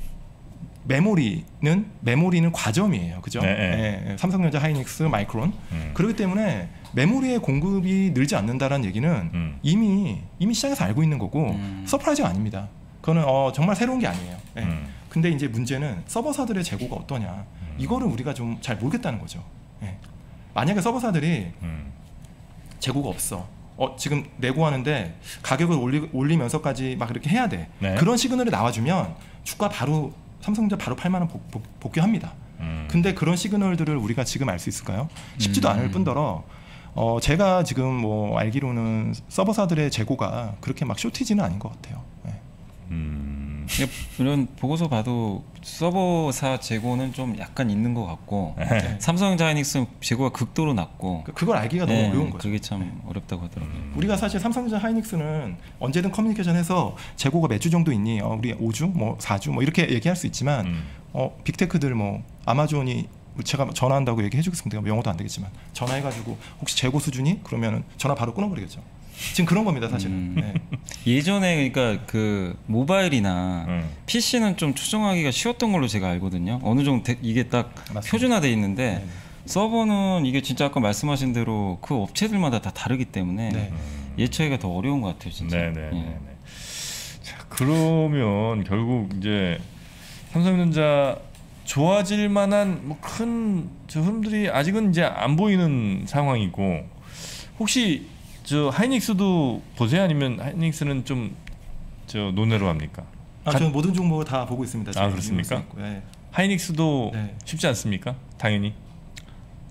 S2: 메모리는 메모리는 과점이에요, 그죠? 네, 네. 네, 삼성전자, 하이닉스, 마이크론. 음. 그렇기 때문에 메모리의 공급이 늘지 않는다라는 얘기는 음. 이미 이미 시장에서 알고 있는 거고 음. 서프라이즈가 아닙니다. 그거는 어, 정말 새로운 게 아니에요. 네. 음. 근데 이제 문제는 서버사들의 재고가 어떠냐? 음. 이거를 우리가 좀 잘 모르겠다는 거죠. 네. 만약에 서버사들이 음. 재고가 없어. 어, 지금 내고 하는데 가격을 올리, 올리면서까지 막 이렇게 해야 돼. 네. 그런 시그널이 나와주면 주가 바로 삼성전자 바로 팔만 원 복, 복, 복귀합니다. 음. 근데 그런 시그널들을 우리가 지금 알 수 있을까요? 쉽지도 음. 않을 뿐더러 어, 제가 지금 뭐 알기로는 서버사들의 재고가 그렇게 막 쇼티지는 아닌 것 같아요. 네.
S3: 음. 이런 보고서 봐도 서버사 재고는 좀 약간 있는 것 같고 네. 삼성전자 하이닉스 재고가 극도로 낮고
S2: 그걸 알기가 너무
S3: 네,
S2: 어려운 거죠.
S3: 그게 참 네. 어렵다고 하더라고요.
S2: 음. 우리가 사실 삼성전자 하이닉스는 언제든 커뮤니케이션해서 재고가 몇 주 정도 있니? 어, 우리 오 주, 뭐 사 주, 뭐 이렇게 얘기할 수 있지만 음. 어, 빅테크들 뭐 아마존이 제가 전화한다고 얘기해 주겠습니다. 영어도 안 되겠지만 전화해가지고 혹시 재고 수준이? 그러면은 전화 바로 끊어버리겠죠. 지금 그런 겁니다, 사실은. 음. 네.
S3: 예전에 그러니까 그 모바일이나 음. 피씨는 좀 추정하기가 쉬웠던 걸로 제가 알거든요. 어느 정도 대, 이게 딱 맞습니다. 표준화돼 있는데 네네. 서버는 이게 진짜 아까 말씀하신 대로 그 업체들마다 다 다르기 때문에 네. 예측하기가 더 어려운 것 같아요, 진짜.
S1: 네네. 예. 자, 그러면 결국 이제 삼성전자 좋아질 만한 뭐 큰 흐름들이 아직은 이제 안 보이는 상황이고 혹시 저 하이닉스도 보세요? 아니면 하이닉스는 좀 저 논외로 합니까?
S2: 아, 저는 모든 종목을 다 보고 있습니다.
S1: 아, 그렇습니까? 네. 하이닉스도 네. 쉽지 않습니까? 당연히.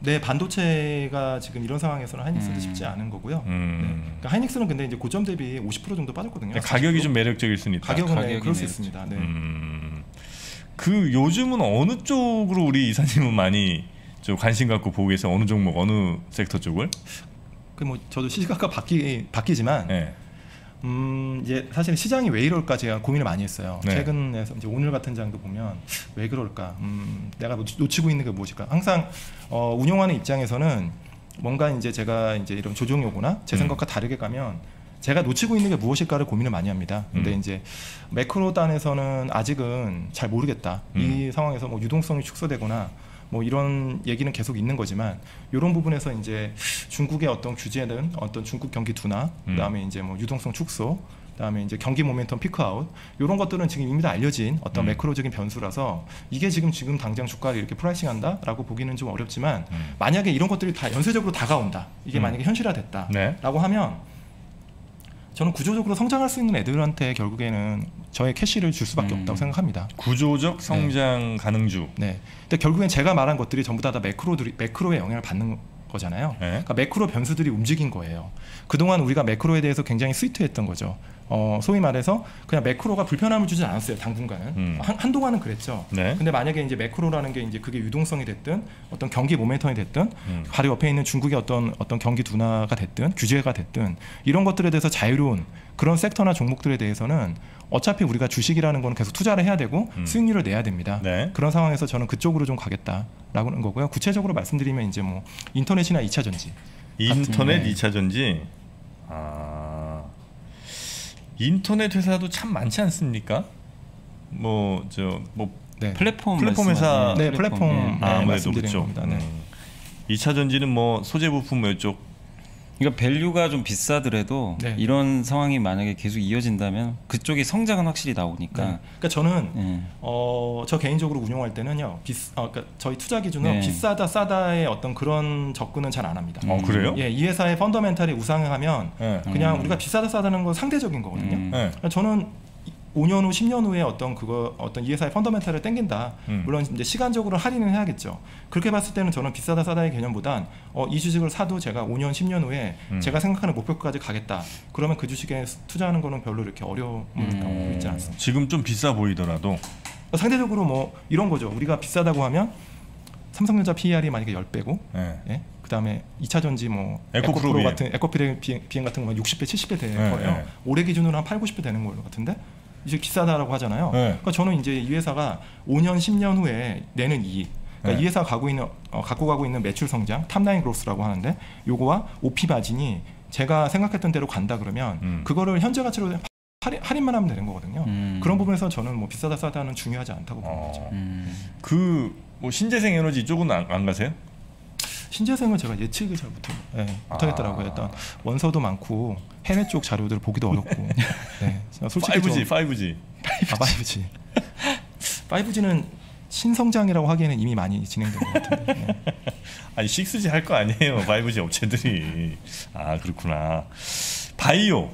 S2: 네, 반도체가 지금 이런 상황에서는 하이닉스도
S3: 음.
S2: 쉽지 않은 거고요.
S1: 음.
S2: 네. 그러니까 하이닉스는 근데 이제 고점 대비 오십 퍼센트 정도 빠졌거든요.
S1: 가격이
S2: 사십으로.
S1: 좀 매력적일 수는 있다.
S2: 가격은 네,
S3: 가격이
S2: 그럴 수
S3: 매력적.
S2: 있습니다. 네.
S1: 음. 그 요즘은 어느 쪽으로 우리 이사님은 많이 좀 관심 갖고 보고 계세요? 어느 종목, 어느 섹터 쪽을?
S2: 그 뭐 저도 시시각각 바뀌 바뀌지만
S1: 네.
S2: 음 이제 사실 시장이 왜 이럴까 제가 고민을 많이 했어요.
S1: 네.
S2: 최근에서 이제 오늘 같은 장도 보면 왜 그럴까? 음 내가 놓치, 놓치고 있는 게 무엇일까? 항상 어, 운용하는 입장에서는 뭔가 이제 제가 이제 이런 조정 요구나 제 생각과 음. 다르게 가면 제가 놓치고 있는 게 무엇일까를 고민을 많이 합니다. 근데 음. 이제 매크로 단에서는 아직은 잘 모르겠다. 음. 이 상황에서 뭐 유동성이 축소되거나 뭐 이런 얘기는 계속 있는 거지만 이런 부분에서 이제 중국의 어떤 규제든 어떤 중국 경기 둔화, 음. 그다음에 이제 뭐 유동성 축소, 그다음에 이제 경기 모멘텀 피크아웃 이런 것들은 지금 이미 다 알려진 어떤 음. 매크로적인 변수라서 이게 지금 지금 당장 주가를 이렇게 프라이싱한다라고 보기는 좀 어렵지만 음. 만약에 이런 것들이 다 연쇄적으로 다가온다. 이게 음. 만약에 현실화됐다라고 네. 하면 저는 구조적으로 성장할 수 있는 애들한테 결국에는 저의 캐시를 줄 수밖에 음. 없다고 생각합니다.
S1: 구조적 성장 네. 가능주.
S2: 네. 근데 결국엔 제가 말한 것들이 전부 다, 다 매크로들이 매크로의 영향을 받는 거잖아요. 네. 그러니까 매크로 변수들이 움직인 거예요. 그동안 우리가 매크로에 대해서 굉장히 스위트했던 거죠. 어, 소위 말해서 그냥 매크로가 불편함을 주진 않았어요. 당분간은 음. 한, 한동안은 그랬죠. 네. 근데 만약에 이제 매크로라는 게 이제 그게 유동성이 됐든 어떤 경기 모멘텀이 됐든 음. 바로 옆에 있는 중국의 어떤 어떤 경기 둔화가 됐든 규제가 됐든 이런 것들에 대해서 자유로운 그런 섹터나 종목들에 대해서는 어차피 우리가 주식이라는 거는 계속 투자를 해야 되고 음. 수익률을 내야 됩니다. 네. 그런 상황에서 저는 그쪽으로 좀 가겠다라고 하는 거고요. 구체적으로 말씀드리면 이제 뭐 인터넷이나 이 차 전지.
S1: 인터넷 이 차 전지. 아. 인터넷 회사도 참 많지 않습니까? 뭐 저 뭐
S2: 네.
S3: 플랫폼
S1: 플랫폼 회사
S2: 네, 플랫폼
S1: 네, 네, 아무래도 그렇죠. 네. 음. 이 차 전지는 뭐 소재 부품 뭐 이쪽
S3: 그러니까 밸류가 좀 비싸더라도 네. 이런 상황이 만약에 계속 이어진다면 그쪽이 성장은 확실히 나오니까.
S2: 네. 그러니까 저는 네. 어, 저 개인적으로 운용할 때는요. 비싸, 어, 그러니까 저희 투자 기준은 네. 비싸다 싸다의 어떤 그런 접근은 잘 안 합니다.
S1: 어, 그래요?
S2: 예, 이 회사의 펀더멘탈이 우상하면 네. 그냥 음. 우리가 비싸다 싸다는 건 상대적인 거거든요. 음. 네. 그러니까 저는 오 년 후, 십 년 후에 어떤 그거 어떤 이 회사의 펀더멘탈을 땡긴다. 음. 물론 이제 시간적으로 할인을 해야겠죠. 그렇게 봤을 때는 저는 비싸다 싸다의 개념보단 어, 이 주식을 사도 제가 오 년, 십 년 후에 음. 제가 생각하는 목표까지 가겠다. 그러면 그 주식에 투자하는 거는 별로 이렇게 어려움을 음. 있지 않습니다.
S1: 지금 좀 비싸 보이더라도
S2: 상대적으로 뭐 이런 거죠. 우리가 비싸다고 하면 삼성전자 피이알이 만약에 십 배고, 네. 예? 그다음에 이 차 전지 뭐
S1: 에코프로,
S2: 에코프로 같은 에코프로 비행, 비행 같은 거면 육십 배, 칠십 배 되는 네, 거예요. 네. 올해 기준으로 한 팔, 구십 배 되는 거 같은데. 이제 비싸다라고 하잖아요. 네. 그러니까 저는 이제 이 회사가 오 년, 십 년 후에 내는 이익, 그러니까 네. 이 회사가 가고 있는 어, 갖고 가고 있는 매출 성장, 탑라인 그로스라고 하는데, 요거와 오피 마진이 제가 생각했던 대로 간다 그러면 음. 그거를 현재 가치로 할인, 할인만 하면 되는 거거든요. 음. 그런 부분에서 저는 뭐 비싸다 싸다는 중요하지 않다고 보는
S1: 어.
S2: 거죠.
S1: 음. 그 뭐 신재생 에너지 쪽은 안, 안 가세요?
S2: 신재생은 제가 예측을 잘 못해, 네, 못하겠더라고요. 일단 원서도 많고 해외 쪽 자료들을 보기도 어렵고. 네, 솔직히
S1: 파이브지, 파이브지.
S2: 아, 파이브지. 파이브지는 신성장이라고 하기에는 이미 많이 진행된 것 같은데. 네.
S1: 아니 식스지 할 거 아니에요, 파이브지 업체들이. 아 그렇구나. 바이오.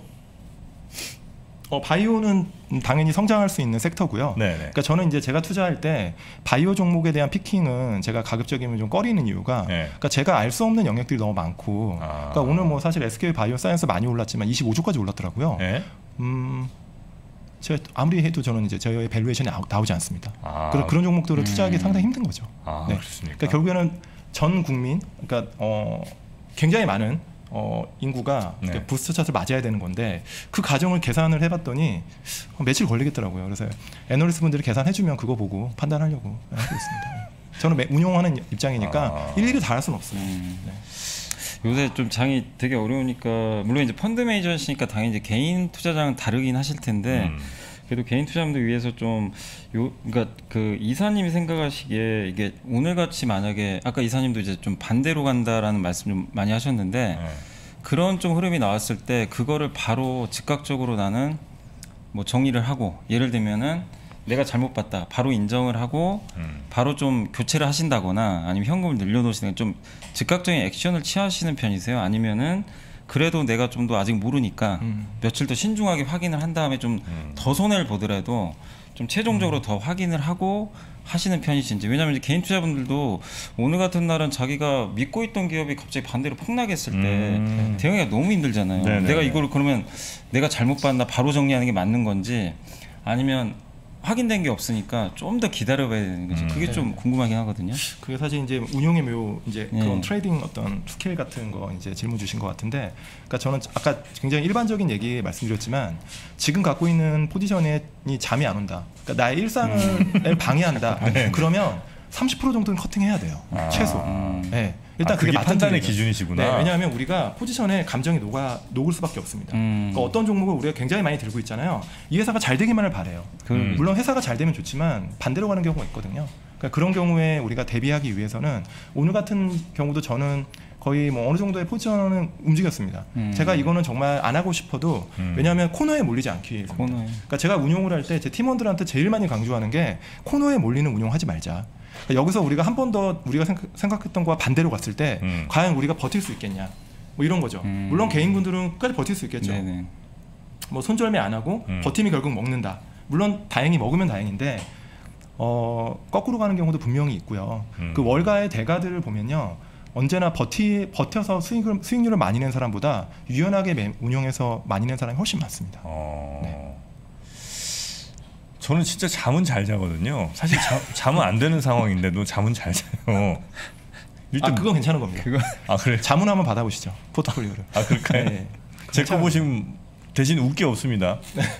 S2: 어, 바이오는 당연히 성장할 수 있는 섹터고요. 네네. 그러니까 저는 이제 제가 투자할 때 바이오 종목에 대한 피킹은 제가 가급적이면 좀 꺼리는 이유가, 네. 그러니까 제가 알 수 없는 영역들이 너무 많고, 아. 그러니까 오늘 뭐 사실 에스케이 바이오 사이언스 많이 올랐지만 이십오 조까지 올랐더라고요. 네. 음, 제가 아무리 해도 저는 이제 저의 밸류에이션이 나오지 않습니다. 아. 그런 그런 종목들을 음. 투자하기 상당히 힘든 거죠.
S1: 아, 네. 그렇습니까?
S2: 그러니까 결국에는 전 국민, 그러니까 어, 굉장히 많은 어, 인구가 네. 부스터샷을 맞아야 되는 건데 그 과정을 계산을 해봤더니 며칠 걸리겠더라고요. 그래서 애널리스트 분들이 계산해주면 그거 보고 판단하려고 하고 있습니다. 저는 매, 운용하는 입장이니까 아. 일일이 다 할 수는 없어요. 음. 네.
S3: 요새 좀 장이 되게 어려우니까 물론 이제 펀드 매니저시니까 당연히 이제 개인 투자장은 다르긴 하실 텐데 음. 그래도 개인 투자자분들 위해서 좀 요 그러니까 그 이사님이 생각하시기에 이게 오늘 같이 만약에 아까 이사님도 이제 좀 반대로 간다라는 말씀 좀 많이 하셨는데 네. 그런 좀 흐름이 나왔을 때 그거를 바로 즉각적으로 나는 뭐 정리를 하고 예를 들면은 내가 잘못 봤다 바로 인정을 하고 음. 바로 좀 교체를 하신다거나 아니면 현금을 늘려놓으시는 좀 즉각적인 액션을 취하시는 편이세요? 아니면은 그래도 내가 좀 더 아직 모르니까 음. 며칠 더 신중하게 확인을 한 다음에 좀 더 음. 손해를 보더라도 좀 최종적으로 음. 더 확인을 하고 하시는 편이신지. 왜냐하면 이제 개인 투자분들도 오늘 같은 날은 자기가 믿고 있던 기업이 갑자기 반대로 폭락했을 때 음. 대응하기가 너무 힘들잖아요. 네네네. 내가 이걸 그러면 내가 잘못 봤나 바로 정리하는 게 맞는 건지 아니면 확인된 게 없으니까 좀 더 기다려봐야 되는 거지. 음. 그게 네. 좀 궁금하긴 하거든요.
S2: 그게 사실 이제 운용의 묘 이제 네. 그런 트레이딩 어떤 스케일 같은 거 이제 질문 주신 것 같은데, 그러니까 저는 아까 굉장히 일반적인 얘기 말씀드렸지만 지금 갖고 있는 포지션이 잠이 안 온다. 그러니까 나의 일상을 음. 방해한다. 네. 그러면 삼십 퍼센트 정도는 커팅해야 돼요. 아. 최소. 네. 일단
S1: 아, 그게 판단의 기준이시구나.
S2: 네, 왜냐하면 우리가 포지션에 감정이 녹아 녹을 수밖에 없습니다. 음. 그러니까 어떤 종목을 우리가 굉장히 많이 들고 있잖아요. 이 회사가 잘 되기만을 바래요. 음. 물론 회사가 잘 되면 좋지만 반대로 가는 경우가 있거든요. 그러니까 그런 경우에 우리가 대비하기 위해서는 오늘 같은 경우도 저는 거의 뭐 어느 정도의 포지션은 움직였습니다. 음. 제가 이거는 정말 안 하고 싶어도 음. 왜냐하면 코너에 몰리지 않기 위해서. 그러니까 제가 운용을 할 때 제 팀원들한테 제일 많이 강조하는 게 코너에 몰리는 운용하지 말자. 그러니까 여기서 우리가 한 번 더 우리가 생각했던 거와 반대로 갔을 때 음. 과연 우리가 버틸 수 있겠냐, 뭐 이런 거죠. 음. 물론 개인분들은 끝까지 버틸 수 있겠죠. 네네. 뭐 손절매 안 하고 음. 버팀이 결국 먹는다. 물론 다행히 먹으면 다행인데 어, 거꾸로 가는 경우도 분명히 있고요. 음. 그 월가의 대가들을 보면요, 언제나 버티, 버텨서 수익을, 수익률을 많이 낸 사람보다 유연하게 매, 운용해서 많이 낸 사람이 훨씬 많습니다. 어... 네.
S1: 저는 진짜 잠은 잘 자거든요. 사실 잠, 잠은 안 되는 상황인데도 잠은 잘 자요.
S2: 일단 아, 그건 괜찮은 겁니다. 그거 아 그래. 자문 한번 받아보시죠. 포트폴리오를.
S1: 아 그럴까요? 네. 제 거 보시면 대신 웃기 없습니다.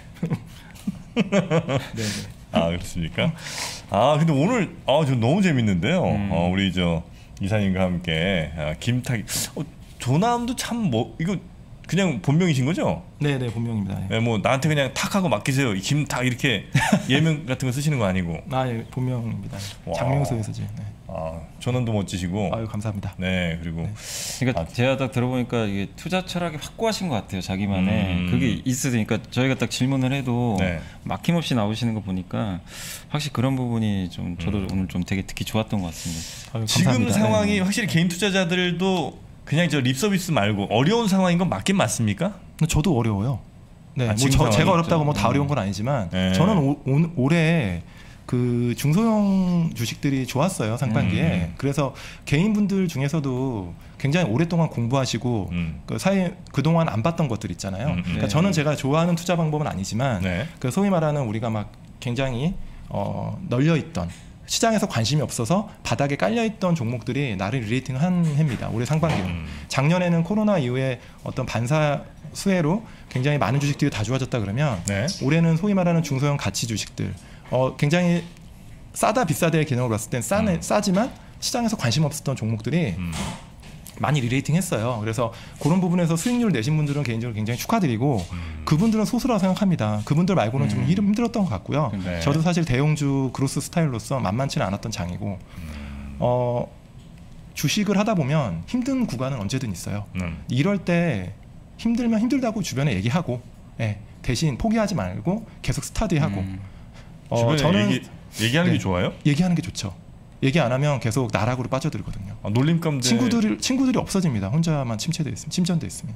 S1: 네. 아 그렇습니까? 아 근데 오늘 아 저 너무 재밌는데요. 음. 어, 우리 저 이사님과 함께 아, 김탁 어, 조남도 참 뭐 이거. 그냥 본명이신 거죠?
S2: 네네 본명입니다. 네.
S1: 네, 뭐 나한테 그냥 탁하고 맡기세요. 김탁 이렇게 예명 같은 거 쓰시는 거 아니고?
S2: 아 예, 본명입니다. 장명수에서 지. 네.
S1: 아 전원도 멋지시고.
S2: 아유 감사합니다.
S1: 네 그리고.
S3: 네. 그러니까 아, 제가 딱 들어보니까 이게 투자 철학이 확고하신 것 같아요. 자기만의 음. 그게 있으니까 저희가 딱 질문을 해도 네. 막힘없이 나오시는 거 보니까 확실히 그런 부분이 좀 저도 음. 오늘 좀 되게 듣기 좋았던 것 같습니다.
S1: 아유, 지금 상황이 네. 확실히 개인 투자자들도 그냥 저 립서비스 말고 어려운 상황인 건 맞긴 맞습니까?
S2: 저도 어려워요. 네, 아, 뭐 저, 제가 어렵다고 뭐 다 음. 어려운 건 아니지만 네. 저는 오, 오, 올해 그 중소형 주식들이 좋았어요 상반기에. 음. 그래서 개인분들 중에서도 굉장히 오랫동안 공부하시고 음. 그 사이 그 동안 안 봤던 것들 있잖아요. 음. 그러니까 네. 저는 제가 좋아하는 투자 방법은 아니지만 네. 그 소위 말하는 우리가 막 굉장히 어, 널려 있던. 시장에서 관심이 없어서 바닥에 깔려있던 종목들이 나를 리레이팅을 한 해입니다. 올해 상반기로. 음. 작년에는 코로나 이후에 어떤 반사 수혜로 굉장히 많은 주식들이 다 좋아졌다 그러면 네. 올해는 소위 말하는 중소형 가치 주식들 어, 굉장히 싸다 비싸다의 개념으로 봤을 땐 싸네, 음. 싸지만 시장에서 관심 없었던 종목들이 음. 많이 리레이팅 했어요. 그래서 그런 부분에서 수익률을 내신 분들은 개인적으로 굉장히 축하드리고 음. 그분들은 소수라고 생각합니다. 그분들 말고는 음. 좀 힘들었던 것 같고요. 네. 저도 사실 대형주 그로스 스타일로서 만만치는 않았던 장이고 음. 어, 주식을 하다 보면 힘든 구간은 언제든 있어요. 음. 이럴 때 힘들면 힘들다고 주변에 얘기하고 네, 대신 포기하지 말고 계속 스터디하고
S1: 음. 어, 저는 얘기, 얘기하는 네, 게 좋아요?
S2: 얘기하는 게 좋죠. 얘기 안 하면 계속 나락으로 빠져들거든요.
S1: 아, 놀림감대
S2: 친구들이 친구들이 없어집니다. 혼자만 침체돼 있으면, 침전돼 있으면.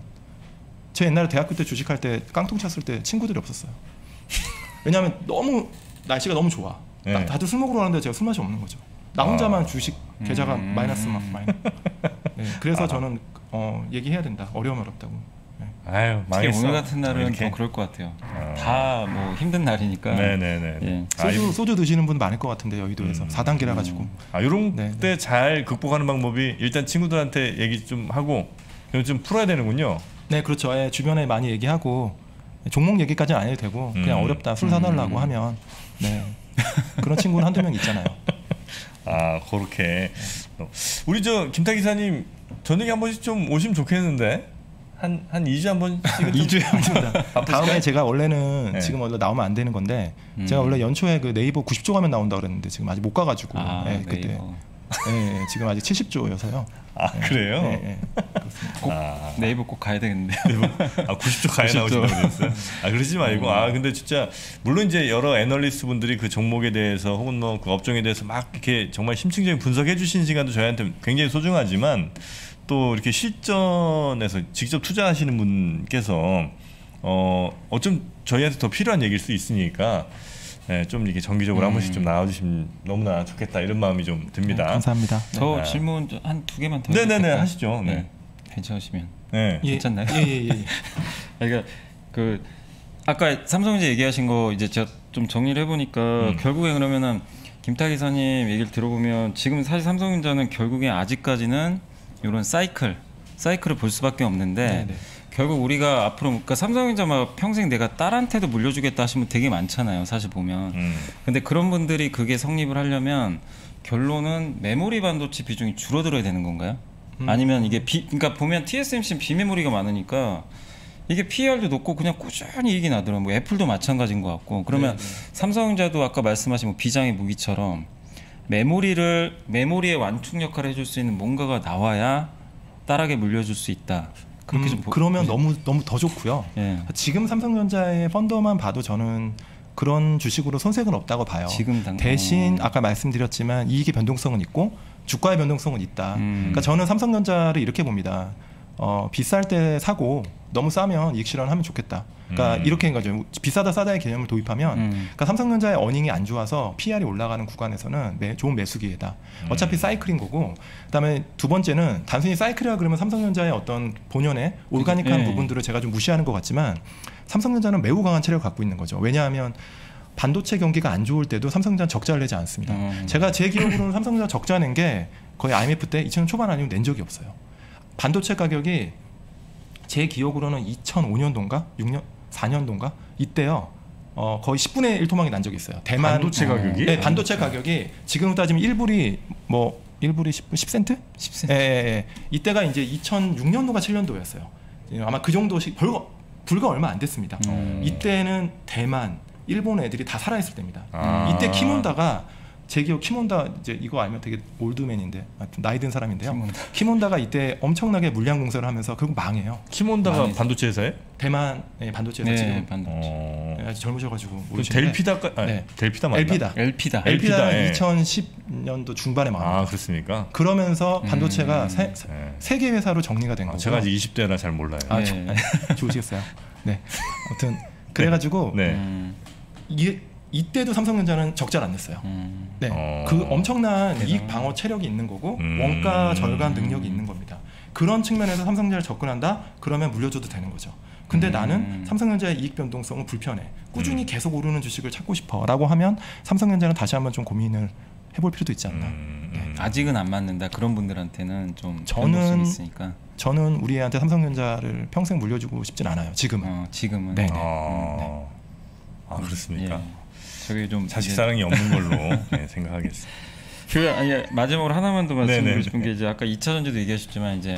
S2: 제 옛날에 대학교 때 주식할 때 깡통 쳤을 때 친구들이 없었어요. 왜냐하면 너무 날씨가 너무 좋아. 네. 다들 술 먹으러 가는데 제가 술 맛이 없는 거죠. 나 혼자만 아. 주식 계좌가 음. 마이너스 막 마이너스. 네, 그래서 아. 저는 어, 얘기해야 된다. 어려우면 어렵다고.
S1: 아유, 망했어.
S3: 오늘 같은 날은 좀 그럴 것 같아요. 아. 다 뭐 힘든 날이니까.
S1: 네네네.
S2: 예. 소주, 소주 드시는 분 많을 것 같은데 여의도에서 음. 사 단계라 가지고.
S1: 아 이런 때 잘 극복하는 방법이 일단 친구들한테 얘기 좀 하고 좀 풀어야 되는군요.
S2: 네, 그렇죠. 예, 주변에 많이 얘기하고 종목 얘기까지는 안 해도 되고 그냥 음. 어렵다 술 사달라고 음. 하면 네 그런 친구는 한두 명 있잖아요.
S1: 아 그렇게. 우리 저 김탁 기사님 저녁에 한 번씩 좀 오시면 좋겠는데. 한, 한 이 주에 한 번씩은
S2: 이 주에 한 번. 다음에 제가 원래는 네. 지금 원래 나오면 안 되는 건데 음. 제가 원래 연초에 그 네이버 구십 조 가면 나온다 그랬는데 지금 아직 못 가가지고
S3: 아,
S2: 네, 그때 네, 지금 아직 칠십 조여서요.
S1: 아 네. 그래요?
S2: 네, 네.
S3: 꼭 아. 네이버 꼭 가야 되겠는데.
S1: 아 구십 조 가야 나오신다고 그랬어요? 아 그러지 말고 아 근데 진짜 물론 이제 여러 애널리스트 분들이 그 종목에 대해서 혹은 뭐 그 업종에 대해서 막 이렇게 정말 심층적인 분석해 주신 시간도 저희한테 굉장히 소중하지만. 또 이렇게 실전에서 직접 투자하시는 분께서 어 어쩜 저희한테 더 필요한 얘기일 수 있으니까 네, 좀 이게 정기적으로 음. 한 번씩 좀 나와주시면 너무나 좋겠다 이런 마음이 좀 듭니다.
S2: 네, 감사합니다.
S3: 저
S1: 네.
S3: 질문 한 두 개만 더.
S1: 네네네 하시죠. 네.
S3: 네. 괜찮으시면.
S1: 네.
S3: 예. 괜찮나요?
S2: 예예예. 예, 예.
S3: 그러니까 그 아까 삼성전자 얘기하신 거 이제 제가 좀 정리를 해보니까 음. 결국에 그러면은 김탁 이사님 얘기를 들어보면 지금 사실 삼성전자는 결국에 아직까지는 이런 사이클 사이클을 볼 수밖에 없는데. 네네. 결국 우리가 앞으로 그러니까 삼성전자 막 평생 내가 딸한테도 물려주겠다 하시면 되게 많잖아요. 사실 보면. 음. 근데 그런 분들이 그게 성립을 하려면 결론은 메모리 반도체 비중이 줄어들어야 되는 건가요? 음. 아니면 이게 비, 그러니까 보면 티에스엠씨는 비메모리가 많으니까 이게 피이알도 높고 그냥 꾸준히 이익이 나더라고요. 뭐 애플도 마찬가지인 것 같고. 그러면 네네. 삼성전자도 아까 말씀하신 뭐 비장의 무기처럼 메모리를 메모리의 완충 역할을 해줄 수 있는 뭔가가 나와야 딸에게 물려줄 수 있다. 그렇게
S2: 음,
S3: 좀 보,
S2: 그러면 너무 너무 더 좋고요. 예. 지금 삼성전자의 펀더만 봐도 저는 그런 주식으로 손색은 없다고 봐요.
S3: 지금 당...
S2: 대신 아까 말씀드렸지만 이익의 변동성은 있고 주가의 변동성은 있다. 음. 그러니까 저는 삼성전자를 이렇게 봅니다. 어, 비쌀 때 사고 너무 싸면 이익 실현하면 좋겠다. 그러니까 음. 이렇게 한 거죠. 비싸다 싸다의 개념을 도입하면 음. 그러니까 삼성전자의 어닝이 안 좋아서 피이알이 올라가는 구간에서는 매, 좋은 매수 기회다. 음. 어차피 사이클인 거고 그다음에 두 번째는 단순히 사이클이라 그러면 삼성전자의 어떤 본연의 올가닉한 네. 부분들을 제가 좀 무시하는 것 같지만 삼성전자는 매우 강한 체력을 갖고 있는 거죠. 왜냐하면 반도체 경기가 안 좋을 때도 삼성전자는 적자를 내지 않습니다. 음. 제가 제 기억으로는 삼성전자 적자 낸 게 거의 아이엠에프 때 이천 년 초반 아니면 낸 적이 없어요. 반도체 가격이 제 기억으로는 이천오 년도인가 육 년 사 년도인가 이때요. 어, 거의 십분의 일 토막이 난 적이 있어요. 대만
S1: 반도체 가격이?
S2: 네, 반도체 가격이 지금 따지면 일 불이 뭐 일 불이 십, 십 센트?
S3: 십 센트.
S2: 예, 예, 예. 이때가 이제 이천육 년도가 칠 년도였어요. 아마 그 정도씩 불과 불과 얼마 안 됐습니다. 음. 이때는 대만, 일본 애들이 다 살아있을 때입니다. 아. 이때 키몬다가 제 기억 키몬다 이제 이거 알면 되게 올드맨인데 나이 든 사람인데요. 키몬다. 키몬다가 이때 엄청나게 물량 공세를 하면서 결국 망해요.
S1: 키몬다가 망해서. 반도체 회사에?
S2: 대만 네, 반도체 회사
S3: 네,
S2: 지금
S3: 반도체.
S2: 어... 네, 아직 젊으셔가지고
S1: 델피다가 아니,
S2: 네.
S1: 델피다 맞나?
S2: 엘피다.
S3: 엘피다.
S2: 엘피다 네. 이천십 년도 중반에 망합니다.
S1: 아 그렇습니까?
S2: 그러면서 반도체가
S1: 음...
S2: 세,
S1: 네.
S2: 세계 회사로 정리가 된
S1: 아,
S2: 거고.
S1: 제가 아직 이십 대라 잘 몰라요.
S2: 아, 네. 좋으시겠어요. 네. 아무튼 그래가지고
S1: 네.
S3: 음...
S2: 이게 이때도 삼성전자는 적자를 안 냈어요. 음. 네, 어... 그 엄청난 대단... 이익 방어 체력이 있는 거고 음... 원가 절감 능력이 있는 겁니다. 그런 측면에서 삼성전자를 접근한다? 그러면 물려줘도 되는 거죠. 근데 음... 나는 삼성전자의 이익 변동성은 불편해. 꾸준히 음... 계속 오르는 주식을 찾고 싶어라고 하면 삼성전자는 다시 한번 좀 고민을 해볼 필요도 있지 않나.
S3: 음... 네. 아직은 안 맞는다. 그런 분들한테는 좀 변동성이 있으니까.
S2: 저는 우리 애한테 삼성전자를 평생 물려주고 싶진 않아요. 지금은.
S3: 어, 지금은.
S2: 네.
S1: 어... 네. 아 그렇습니까?
S3: 예. 저기 좀
S1: 자식 사랑이 없는 걸로 네, 생각하겠습니다.
S3: 그 아니 마지막으로 하나만 더 말씀드리고 싶은 게 이제 아까 이 차 전지도 얘기하셨지만 이제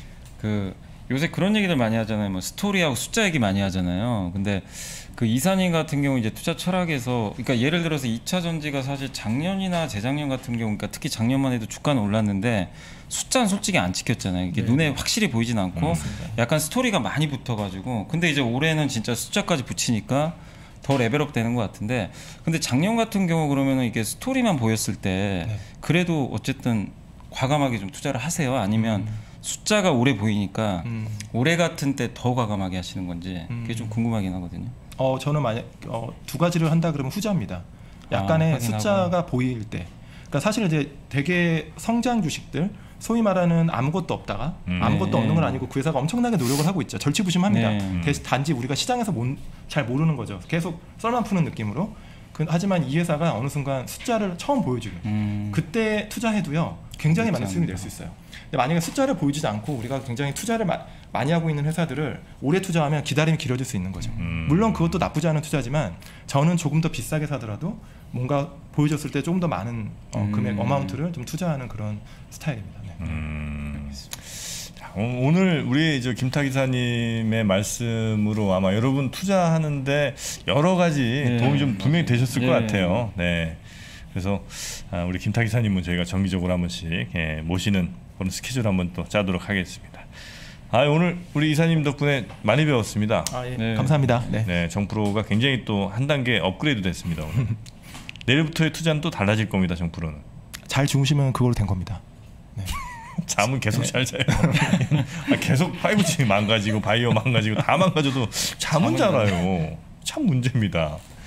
S3: 그 요새 그런 얘기들 많이 하잖아요. 뭐 스토리하고 숫자 얘기 많이 하잖아요. 근데 그 이사님 같은 경우 이제 투자 철학에서 그러니까 예를 들어서 이 차 전지가 사실 작년이나 재작년 같은 경우 그러니까 특히 작년만 해도 주가는 올랐는데 숫자는 솔직히 안 지켰잖아요. 이게 네. 눈에 확실히 보이진 않고 음, 약간 스토리가 많이 붙어가지고 근데 이제 올해는 진짜 숫자까지 붙이니까 더 레벨업 되는 것 같은데 근데 작년 같은 경우 그러면은 이게 스토리만 보였을 때 네. 그래도 어쨌든 과감하게 좀 투자를 하세요? 아니면 음. 숫자가 오래 보이니까 음. 올해 같은 때 더 과감하게 하시는 건지 그게 음. 좀 궁금하긴 하거든요.
S2: 어 저는 만약 어, 두 가지를 한다 그러면 후자입니다. 약간의 아, 숫자가 보일 때. 그러니까 사실 이제 되게 성장 주식들 소위 말하는 아무것도 없다가 음. 아무것도 없는 건 아니고 그 회사가 엄청나게 노력을 하고 있죠. 절치부심합니다. 네. 대신 단지 우리가 시장에서 못, 잘 모르는 거죠. 계속 썰만 푸는 느낌으로. 그, 하지만 이 회사가 어느 순간 숫자를 처음 보여주면 음. 그때 투자해도요 굉장히 많은 수익을 낼 수 있어요. 근데 만약에 숫자를 보여주지 않고 우리가 굉장히 투자를 마, 많이 하고 있는 회사들을 오래 투자하면 기다림이 길어질 수 있는 거죠. 음. 물론 그것도 나쁘지 않은 투자지만 저는 조금 더 비싸게 사더라도 뭔가 보여줬을 때 조금 더 많은 어, 금액, 음. 어마운트를 좀 투자하는 그런 스타일입니다. 네.
S1: 음. 자, 오늘 우리 저 김탁 이사님의 말씀으로 아마 여러분 투자하는데 여러 가지 네. 도움이 좀 분명히 되셨을 네. 것 같아요. 네. 그래서 아, 우리 김탁 이사님은 저희가 정기적으로 한 번씩 예, 모시는 그런 스케줄 한번 또 짜도록 하겠습니다. 아, 오늘 우리 이사님 덕분에 많이 배웠습니다.
S2: 아, 예. 네. 감사합니다. 네.
S1: 네, 정프로가 굉장히 또 한 단계 업그레이드 됐습니다. 오늘. 내일부터의 투자는 또 달라질 겁니다. 정프로는.
S2: 잘 주무시면 그걸로 된 겁니다. 네.
S1: 잠은 계속 잘 자요. 아, 계속 파이브지 망가지고 바이오 망가지고 다 망가져도 잠은 잘 와요. 참 문제입니다.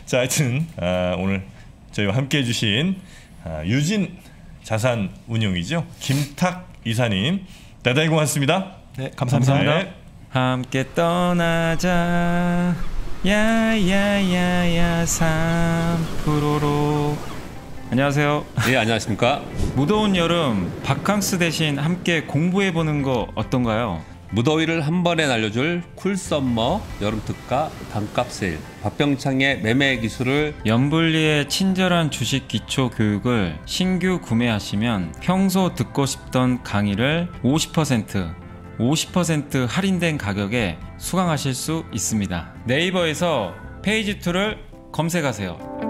S1: 자, 하여튼 아, 오늘 저희와 함께해 주신 아, 유진 자산운용이죠. 김탁 이사님 대단히 고맙습니다.
S2: 네, 감사합니다.
S1: 네.
S3: 함께 떠나자 야야야야 삼 프로로. 안녕하세요.
S4: 네, 안녕하십니까.
S3: 무더운 여름 바캉스 대신 함께 공부해보는 거 어떤가요?
S4: 무더위를 한 번에 날려줄 쿨썸머 여름특가 반값 세일, 박병창의 매매 기술을,
S3: 연불리의 친절한 주식 기초 교육을 신규 구매하시면 평소 듣고 싶던 강의를 오십 퍼센트 오십 퍼센트 할인된 가격에 수강하실 수 있습니다. 네이버에서 페이지 이를 검색하세요.